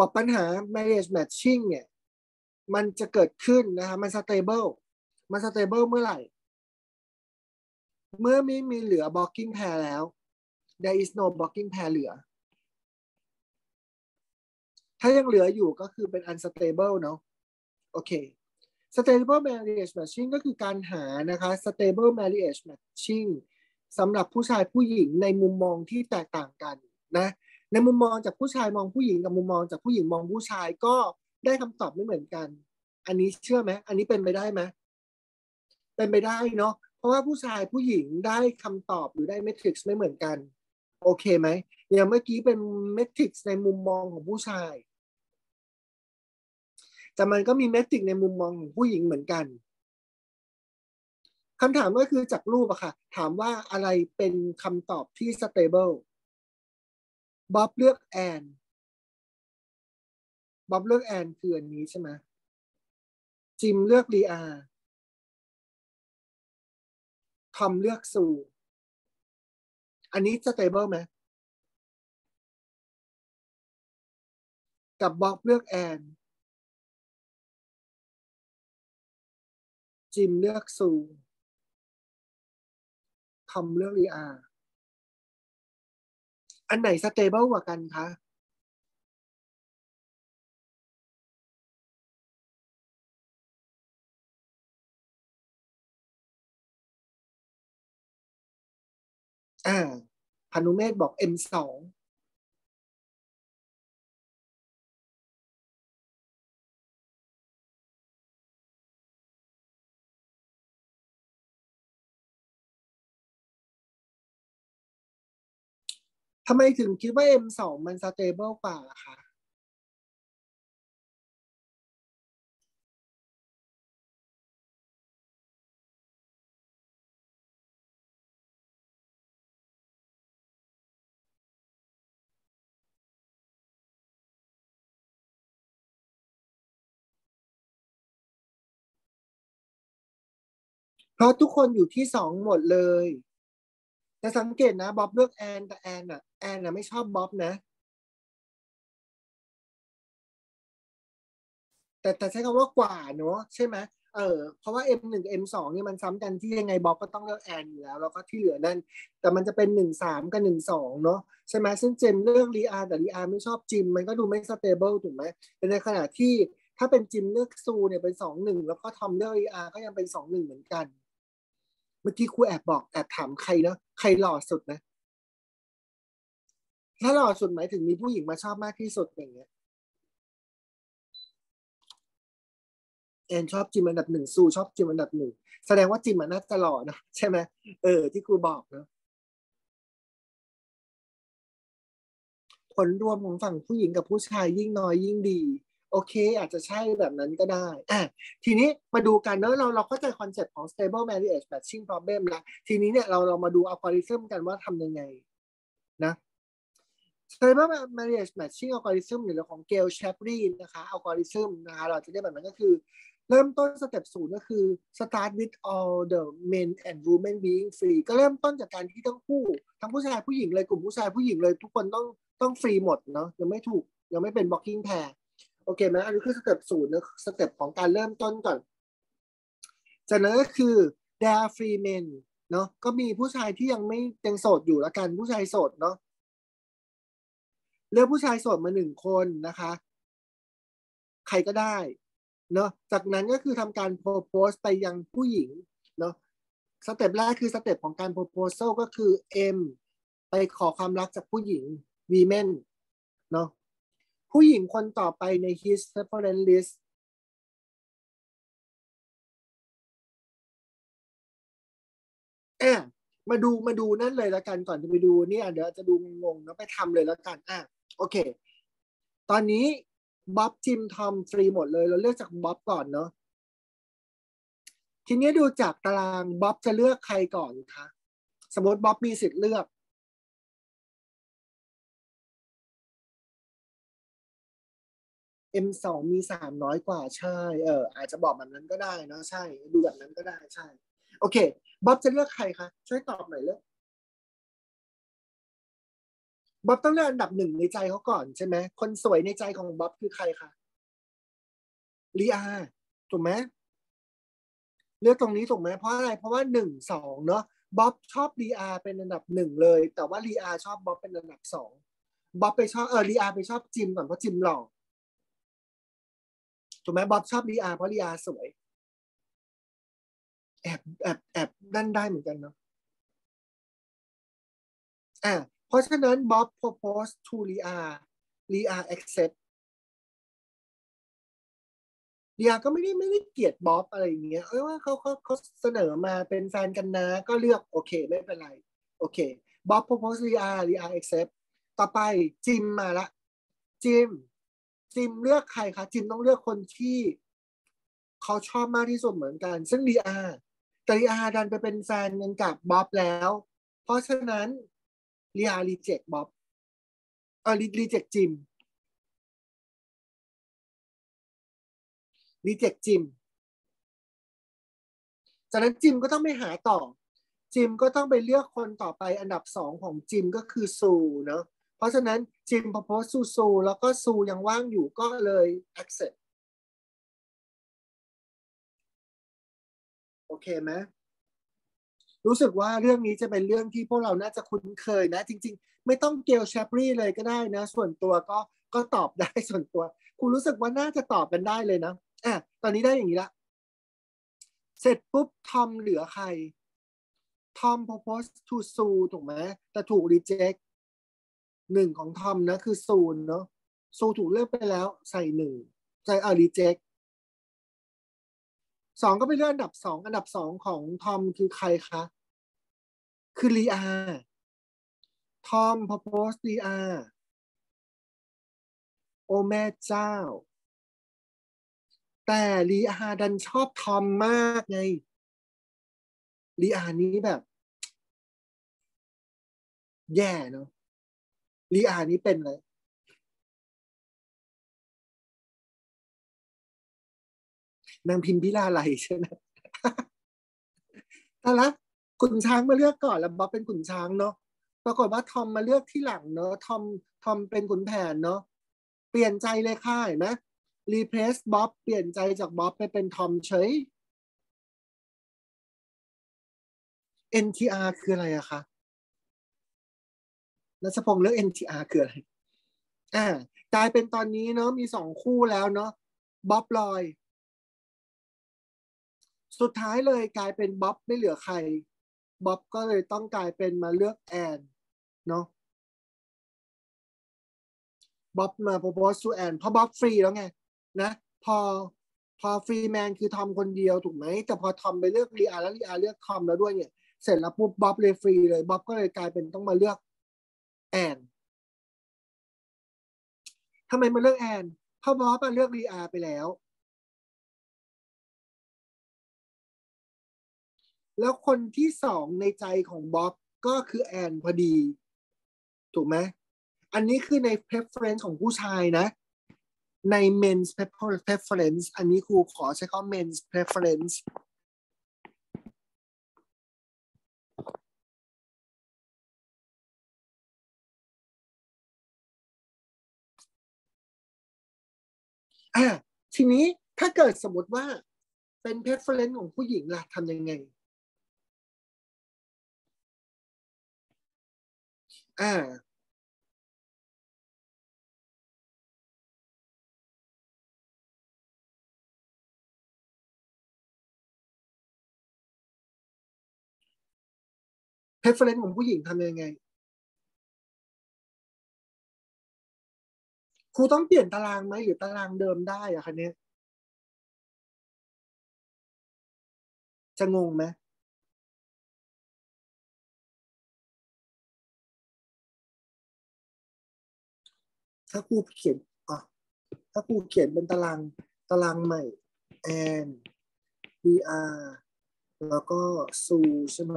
บอกปัญหา marriage matching เนี่ยมันจะเกิดขึ้นนะคะมัน stable มัน stable เมื่อไหร่เมื่อไม่มีเหลือ blocking pair แล้ว there is no blocking pair เหลือถ้ายังเหลืออยู่ก็คือเป็น unstable เนาะโอเค stable marriage matching ก็คือการหานะคะ stable marriage matching สำหรับผู้ชายผู้หญิงในมุมมองที่แตกต่างกันนะในมุมมองจากผู้ชายมองผู้หญิงกับมุมมองจากผู้หญิงมองผู้ชายก็ได้คำตอบไม่เหมือนกันอันนี้เชื่อไหมอันนี้เป็นไปได้ไหมเป็นไปได้เนาะเพราะว่าผู้ชายผู้หญิงได้คำตอบหรือได้เมทริกซ์ไม่เหมือนกันโอเคไหมอย่างเมื่อกี้เป็นเมทริกซ์ในมุมมองของผู้ชายแต่มันก็มีเมทริกซ์ในมุมมองของผู้หญิงเหมือนกันคำถามก็คือจากรูปอะค่ะถามว่าอะไรเป็นคำตอบที่ stable บ๊อบเลือกแอนบ๊อบเลือกแอนคืออันนี้ใช่ไหมจิมเลือกลีอาทอมเลือกซูอันนี้ stable ไหมกับบ๊อบเลือกแอนจิมเลือกซูทอมเลือกลีอาอันไหน stable กว่ากันคะอ่าพานุเมธบอก เอ็ม สอง ทำไมถึงคิดว่า เอ็ม สอง มัน stable กว่าคะเพราะทุกคนอยู่ที่สองหมดเลยแต่สังเกตนะบ๊อบเลือกแอนแต่แอนอ่ะแอนอ่ะไม่ชอบบ๊อบนะแต่แต่ใช้คำว่ากว่าเนอะใช่ไหมเออเพราะว่า เอ็ม หนึ่ง เอ็ม สอง นี่มันซ้ำกันที่ยังไงบ๊อบก็ต้องเลือกแอนอยู่แล้วแล้วก็ที่เหลือนั่นแต่มันจะเป็นหนึ่งสามกับหนึ่งสองเนาะใช่ไหมซึ่งเจมเลือกลีอาร์แต่ลีอาร์ไม่ชอบจิมมันก็ดูไม่สเตเบิลถูกไหมแต่ในขณะที่ถ้าเป็นจิมเลือกซูเนี่ยเป็นสองหนึ่งแล้วก็ทอมเลือกลีอาร์ก็ยังเป็นสองหนึ่งเหมือนกันเมื่อกี้ครูแอบบอกแอบถามใครเนาะใครหล่อสุดนะถ้าหล่อสุดหมายถึงมีผู้หญิงมาชอบมากที่สุดอย่างเงี้ยแอนชอบจิมอันดับหนึ่งซูชอบจิมอันดับหนึ่งแสดงว่าจิมมันน่าจะหล่อนะใช่ไหมเออที่ครูบอกเนาะผลรวมของฝั่งผู้หญิงกับผู้ชายยิ่งน้อยยิ่งดีโอเคอาจจะใช่แบบนั้นก็ได้อ่ะทีนี้มาดูกันเนอะเราเราเข้าใจคอนเซ็ปต์ของ stable marriage matching problem แล้วทีนี้เนี่ยเราเรามาดูอัลกอริทึมกันว่าทำยังไงนะ stable marriage matching algorithm หรือของเกลแชปรีนนะคะอัลกอริทึมนะคะเราจะได้แบบนั้นก็คือเริ่มต้นสเต็ปศูนย์ก็คือ start with all the men and women being free ก็เริ่มต้นจากการที่ทั้งคู่ทั้งผู้ชายผู้หญิงเลยกลุ่มผู้ชายผู้หญิงเลยทุกคนต้องต้องฟรีหมดเนาะยังไม่ถูกยังไม่เป็น blocking pair โอเคไหมอันนี้คือสเต็ปศูนย์นะสเต็ปของการเริ่มต้นก่อนจากนั้นก็คือ there are free men เนาะก็มีผู้ชายที่ยังไม่ยังโสดอยู่แล้วกันผู้ชายโสดเนาะเลือกผู้ชายโสดมาหนึ่งคนนะคะใครก็ได้เนาะจากนั้นก็คือทำการโพสต์ไปยังผู้หญิงเนาะสเต็ปแรกคือสเต็ปของการโพสต์ก็คือ M ไปขอความรักจากผู้หญิง women เนาะผู้หญิงคนต่อไปใน his preference list อ่ะมาดูมาดูนั่นเลยแล้วกันก่อนจะไปดูเนี่ยเดี๋ยวจะดูงงๆนะไปทำเลยแล้วกันอ่ะโอเคตอนนี้บ๊อบจิมทอมฟรีหมดเลยเราเลือกจากบ๊อบก่อนเนาะทีนี้ดูจากตารางบ๊อบจะเลือกใครก่อนคะสมมติบ๊อบมีสิทธิ์เลือก เอ็ม สอง มีสามน้อยกว่าใช่เอออาจจะบอกแบบนั้นก็ได้นะใช่ดูแบบนั้นก็ได้ใช่โอเคบ๊อบจะเลือกใครคะช่วยตอบหน่อยเลยบ๊อบต้องเลือกอันดับหนึ่งในใจเขาก่อนใช่ไหมคนสวยในใจของบ๊อบคือใครคะลีอาถูกไหมเลือกตรงนี้ถูกไหมเพราะอะไรเพราะว่าหนึ่งสองเนาะบ๊อบชอบลีอาเป็นอันดับหนึ่งเลยแต่ว่าลีอาชอบบ๊อบเป็นอันดับสองบ๊อบไปชอบเออลีอาไปชอบจิมก่อนเพราะจิมหล่อถูกไหมบ๊อบชอบลีอาเพราะลีอาสวยแอบแอบแอบนั่นได้เหมือนกันเนาะอ่าเพราะฉะนั้นบ๊อบ propose to ลีอาลีอา accept เดียก็ไม่ได้ไม่ได้เกลียดบ๊อบอะไรอย่างเงี้ยเออว่าเขาเขาเขาเสนอมาเป็นแฟนกันนะก็เลือกโอเคไม่เป็นไรโอเคบ๊อบ propose ลีอาลีอา accept ต่อไปจิมมาละจิมจิมเลือกใครคะจิมต้องเลือกคนที่เขาชอบมากที่สุดเหมือนกันซึ่งลีอาแต่ลีอาดันไปเป็นแฟนกันกับบ๊อบแล้วเพราะฉะนั้นลีอารีเจ็คบ๊อบเออรีเจ็คจิมรีเจ็คจิม จากนั้นจิมก็ต้องไปหาต่อจิมก็ต้องไปเลือกคนต่อไปอันดับสองของจิมก็คือซูเนาะเพราะฉะนั้นจิมพอโพสซูซูแล้วก็ซูยังว่างอยู่ก็เลย accept โอเคไหมรู้สึกว่าเรื่องนี้จะเป็นเรื่องที่พวกเราน่าจะคุ้นเคยนะจริงๆไม่ต้องเกลแชปรีเลยก็ได้นะส่วนตัวก็ก็ตอบได้ส่วนตัวคุณรู้สึกว่าน่าจะตอบกันได้เลยนะอ่ะตอนนี้ได้อย่างนี้ละเสร็จปุ๊บทอมเหลือใครทอม propose to ซูถูกไหมแต่ถูก reject หนึ่งของทอมนะคือซูนเนาะซูถูกเลือกไปแล้วใส่หนึ่งใส่เอารีเจ็คสองก็ไปเลือกอันดับสองอันดับสองของทอมคือใครคะคือลีอาทอมพอโพสลีอาโอแม่เจ้าแต่ลีอาดันชอบทอมมากไงลีอานี้แบบแย่เนาะลีอานี้เป็นเลยนางพิมพิลาไลใช่ไหมแต่ละขุนช้างมาเลือกก่อนแล้วบ๊อบเป็นขุนช้างเนาะปรากฏว่าทอมมาเลือกที่หลังเนาะทอมทอมเป็นขุนแผนเนาะเปลี่ยนใจเลยค่ะเห็นไหมรีเพลซบ๊อบเปลี่ยนใจจากบ๊อบไปเป็นทอมเฉย เอ็น ที อาร์ คืออะไรอะคะรัชพงษ์เลือก เอ็น ที อาร์ คืออะไรอ่ากลายเป็นตอนนี้เนาะมีสองคู่แล้วเนาะบ๊อบลอยสุดท้ายเลยกลายเป็นบ๊อบไม่เหลือใครบ๊อบก็เลยต้องกลายเป็นมาเลือกแอนเนาะบ๊อบมาโพสต์ทูแอนเพราะบ๊อบฟรีแล้วไงนะพอพอฟรีแมนคือทอมคนเดียวถูกไหมแต่พอทอมไปเลือกรีอาร์แล้วรีอาร์เลือกทอมแล้วด้วยเนี่ยเสร็จแล้วปุ๊บบ๊อบเลยฟรีเลยบ๊อบก็เลยกลายเป็นต้องมาเลือกแอนทำไมมาเลือกแอนเพราะบ๊อบมาเลือกรีอาร์ไปแล้วแล้วคนที่สองในใจของบ๊อบก็คือแอนพอดีถูกไหมอันนี้คือใน preference ของผู้ชายนะใน men's preference อันนี้ครูขอใช้คำว่า men's preference อ่ะทีนี้ถ้าเกิดสมมติว่าเป็น preference ของผู้หญิงล่ะทำยังไงอ่า preference ของผู้หญิงทำยังไงครูต้องเปลี่ยนตารางไหมหรือตารางเดิมได้อะคะเนี้ยจะงงไหมถ้าครูเขียนอ่ะถ้าครูเขียนเป็นตารางตารางใหม่แอน บี อาร์ แล้วก็ซูใช่ไหม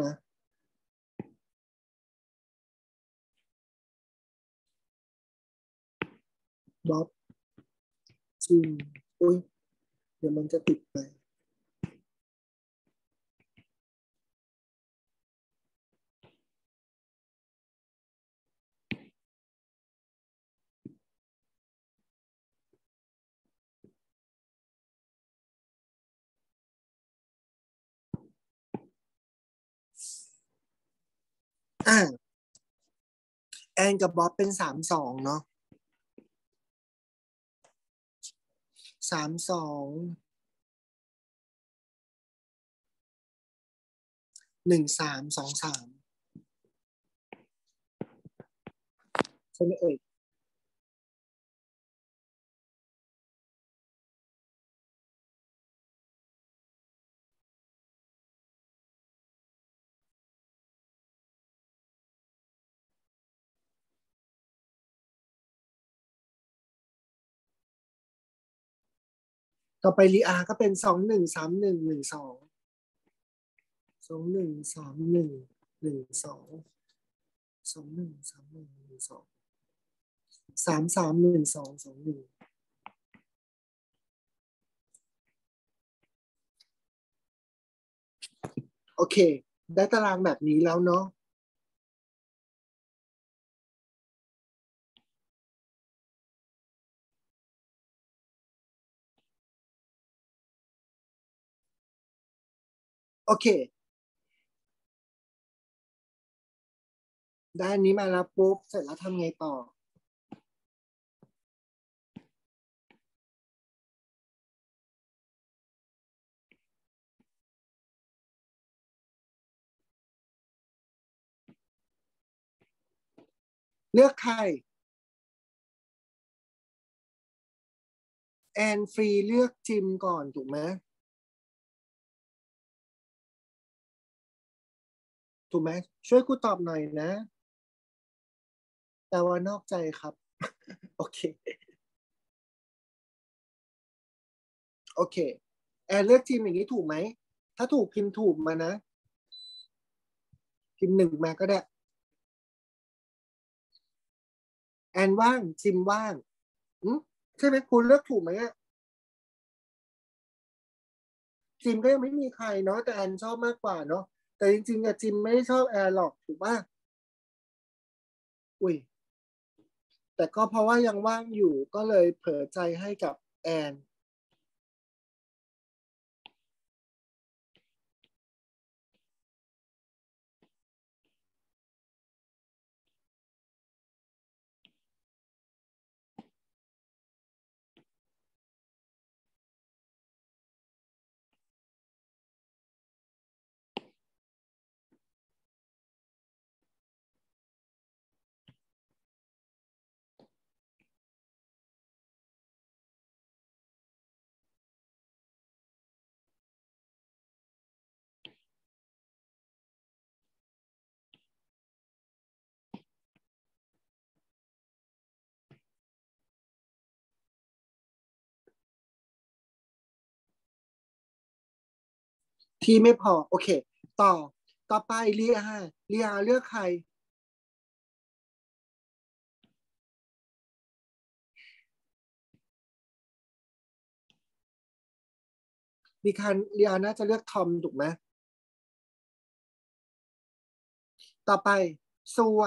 บ๊อบจิมอุ้ยเดี๋ยวมันจะติดไปอ่าแอนกับบ๊อบเป็นสามสองเนาะสามสองหนึ่งสามสองสามใช่ไหมเอ่ยต่อไปลีอาก็เป็นสองหนึ่งสามหนึ่งหนึ่งสองสองหนึ่งสามหนึ่งหนึ่งสองสองหนึ่งสามหนึ่งหนึ่งสองสามสามหนึ่งสองสองหนึ่งโอเคได้ตารางแบบนี้แล้วเนาะโอเคได้อันนี้มาแล้วปุ๊บเสร็จแล้วทำไงต่อเลือกใครแอนฟรีเลือกจิมก่อนถูกไหมถูกไหมช่วยกูตอบหน่อยนะแต่ว่านอกใจครับโอเคโอเคแอนเลือกจิมอย่างนี้ถูกไหมถ้าถูกพิมพ์ถูกมานะพิมพ์หนึ่งมาก็ได้แอนว่างจิมว่างอืมใช่ไหมคุณเลือกถูกไหมอะจิมก็ยังไม่มีใครเนาะแต่แอนชอบมากกว่าเนาะแต่จริงๆอะจิมไม่ได้ชอบแอนหรอกถูกป่ะอุ้ยแต่ก็เพราะว่ายังว่างอยู่ก็เลยเผลอใจให้กับแอนที่ไม่พอโอเคต่อต่อไปเลียเลียเลือกใครดิคันเลียน่าจะเลือกทอมถูกไหมต่อไปซัว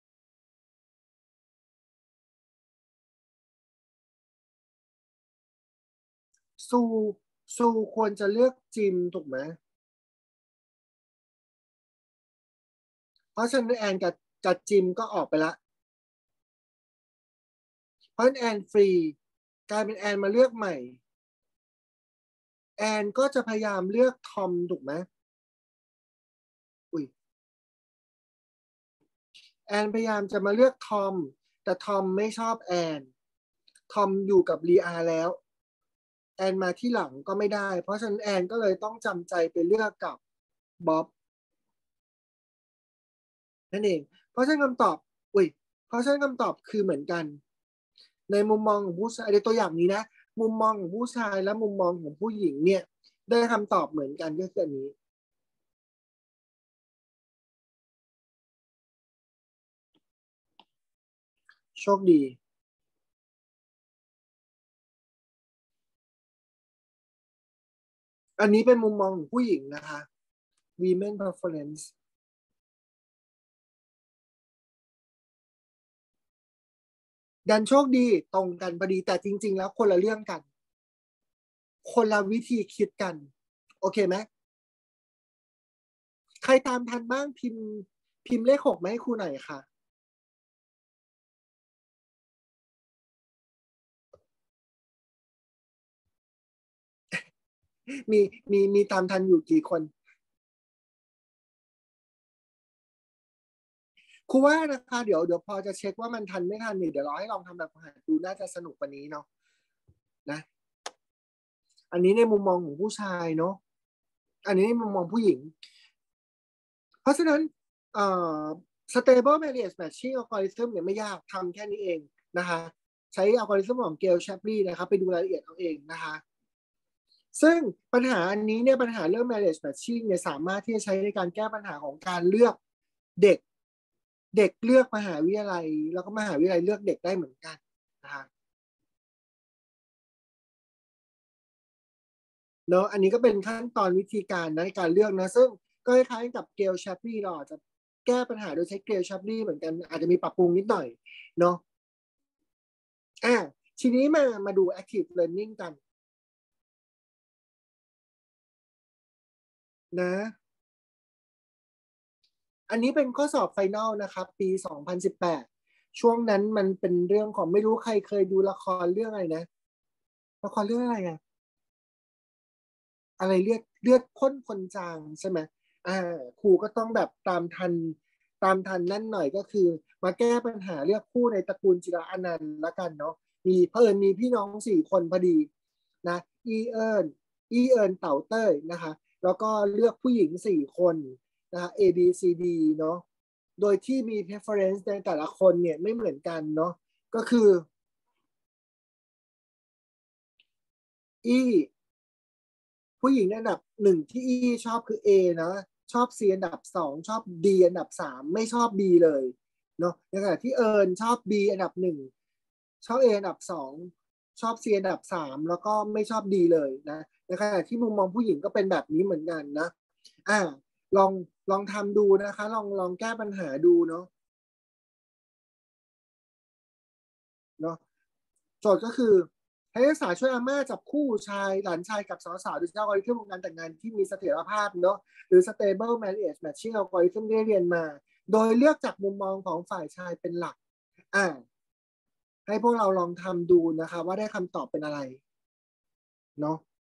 ซูซูควรจะเลือกจิมถูกไหมเพราะฉะนั้นแอนกับกับจิมก็ออกไปละเพราะฉะนั้นแอนฟรีกลายเป็นแอนมาเลือกใหม่แอนก็จะพยายามเลือกทอมถูกไหมอุ้ยแอนพยายามจะมาเลือกทอมแต่ทอมไม่ชอบแอนทอมอยู่กับลีอาแล้วแอนมาที่หลังก็ไม่ได้เพราะฉะนั้นแอนก็เลยต้องจำใจไปเลือกกับบ๊อบนั่นเองเพราะฉะนั้นคำตอบอุ้ยเพราะฉะนั้นคำตอบคือเหมือนกันในมุมมองของผู้ชายในตัวอย่างนี้นะมุมมองของผู้ชายและมุมมองของผู้หญิงเนี่ยได้คำตอบเหมือนกันก็คืออันนี้โชคดีอันนี้เป็นมุมมองของผู้หญิงนะคะ women preference ดันโชคดีตรงกันพอดีแต่จริงๆแล้วคนละเรื่องกันคนละวิธีคิดกันโอเคไหมใครตามทันบ้างพิมพ์พิมพ์เลขหกมาให้ครูหน่อยค่ะมีมีมีตามทันอยู่กี่คนครูว่านะคะเดี๋ยวเดี๋ยวพอจะเช็คว่ามันทันไม่ทันเนี่ยเดี๋ยวเราให้ลองทำแบบฝึกหัดดูน่าจะสนุกกว่านี้เนาะนะอันนี้ในมุมมองของผู้ชายเนาะอันนี้ในมุมมองผู้หญิงเพราะฉะนั้นเอ่อ stable marriage matching algorithm เนี่ยไม่ยากทำแค่นี้เองนะคะใช้อัลกอริทึมของเกลแชปลีย์นะคะไปดูรายละเอียดเอาเองนะคะซึ่งปัญหาอันนี้เนี่ยปัญหาเรื่อง marriage matching เนี่ยสามารถที่จะใช้ในการแก้ปัญหาของการเลือกเด็กเด็กเลือกมหาวิทยาลัยแล้วก็มหาวิทยาลัยเลือกเด็กได้เหมือนกันนะคะเนาะอันนี้ก็เป็นขั้นตอนวิธีการในการเลือกนะซึ่งก็คล้ายๆกับเกลแชปลีย์เราอาจจะแก้ปัญหาโดยใช้เกลแชปลีย์เหมือนกันอาจจะมีปรับปรุงนิดหน่อยเนาะอ่าทีนี้มามาดู active learning กันนะอันนี้เป็นข้อสอบไฟนอลนะครับปีสองพันสิบแปดช่วงนั้นมันเป็นเรื่องของไม่รู้ใครเคยดูละครเรื่องอะไรนะละครเรื่องอะไรอะอะไรเลือดเลือดข้นคนจางใช่ไหมอ่าครูก็ต้องแบบตามทันตามทันนั่นหน่อยก็คือมาแก้ปัญหาเลือกคู่ในตระกูลจิระอนันต์ละกันเนาะมีเพิ่นมีพี่น้องสี่คนพอดีนะอีเอิญอีเอิญเต่าเต้ยนะคะแล้วก็เลือกผู้หญิงสี่คนนะคะ A B C D เนาะโดยที่มี preference ในแต่ละคนเนี่ยไม่เหมือนกันเนาะก็คืออีผู้หญิงอันดับหนึ่งที่อีชอบคือ A นะชอบ C อันดับสองชอบ D อันดับสามไม่ชอบ B เลยเนาะในขณะที่เอิญชอบ B อันดับหนึ่งชอบ A อันดับสองชอบ C อันดับสามแล้วก็ไม่ชอบ D เลยนะในขณะที่มุมมองผู้หญิงก็เป็นแบบนี้เหมือนกันนะอ่าลองลองทำดูนะคะลองลองแก้ปัญหาดูเนาะเนาะโจทย์ก็คือให้นักศึกษาช่วยอาม่าจับคู่ชายหลานชายกับสาวสาวโดยใช้อัลกอริทึมของการแต่งงานที่มีเสถียรภาพเนาะหรือ stable marriage matching algorithm ที่เรียนมาโดยเลือกจากมุมมองของฝ่ายชายเป็นหลักอ่าให้พวกเราลองทำดูนะคะว่าได้คำตอบเป็นอะไรเนาะ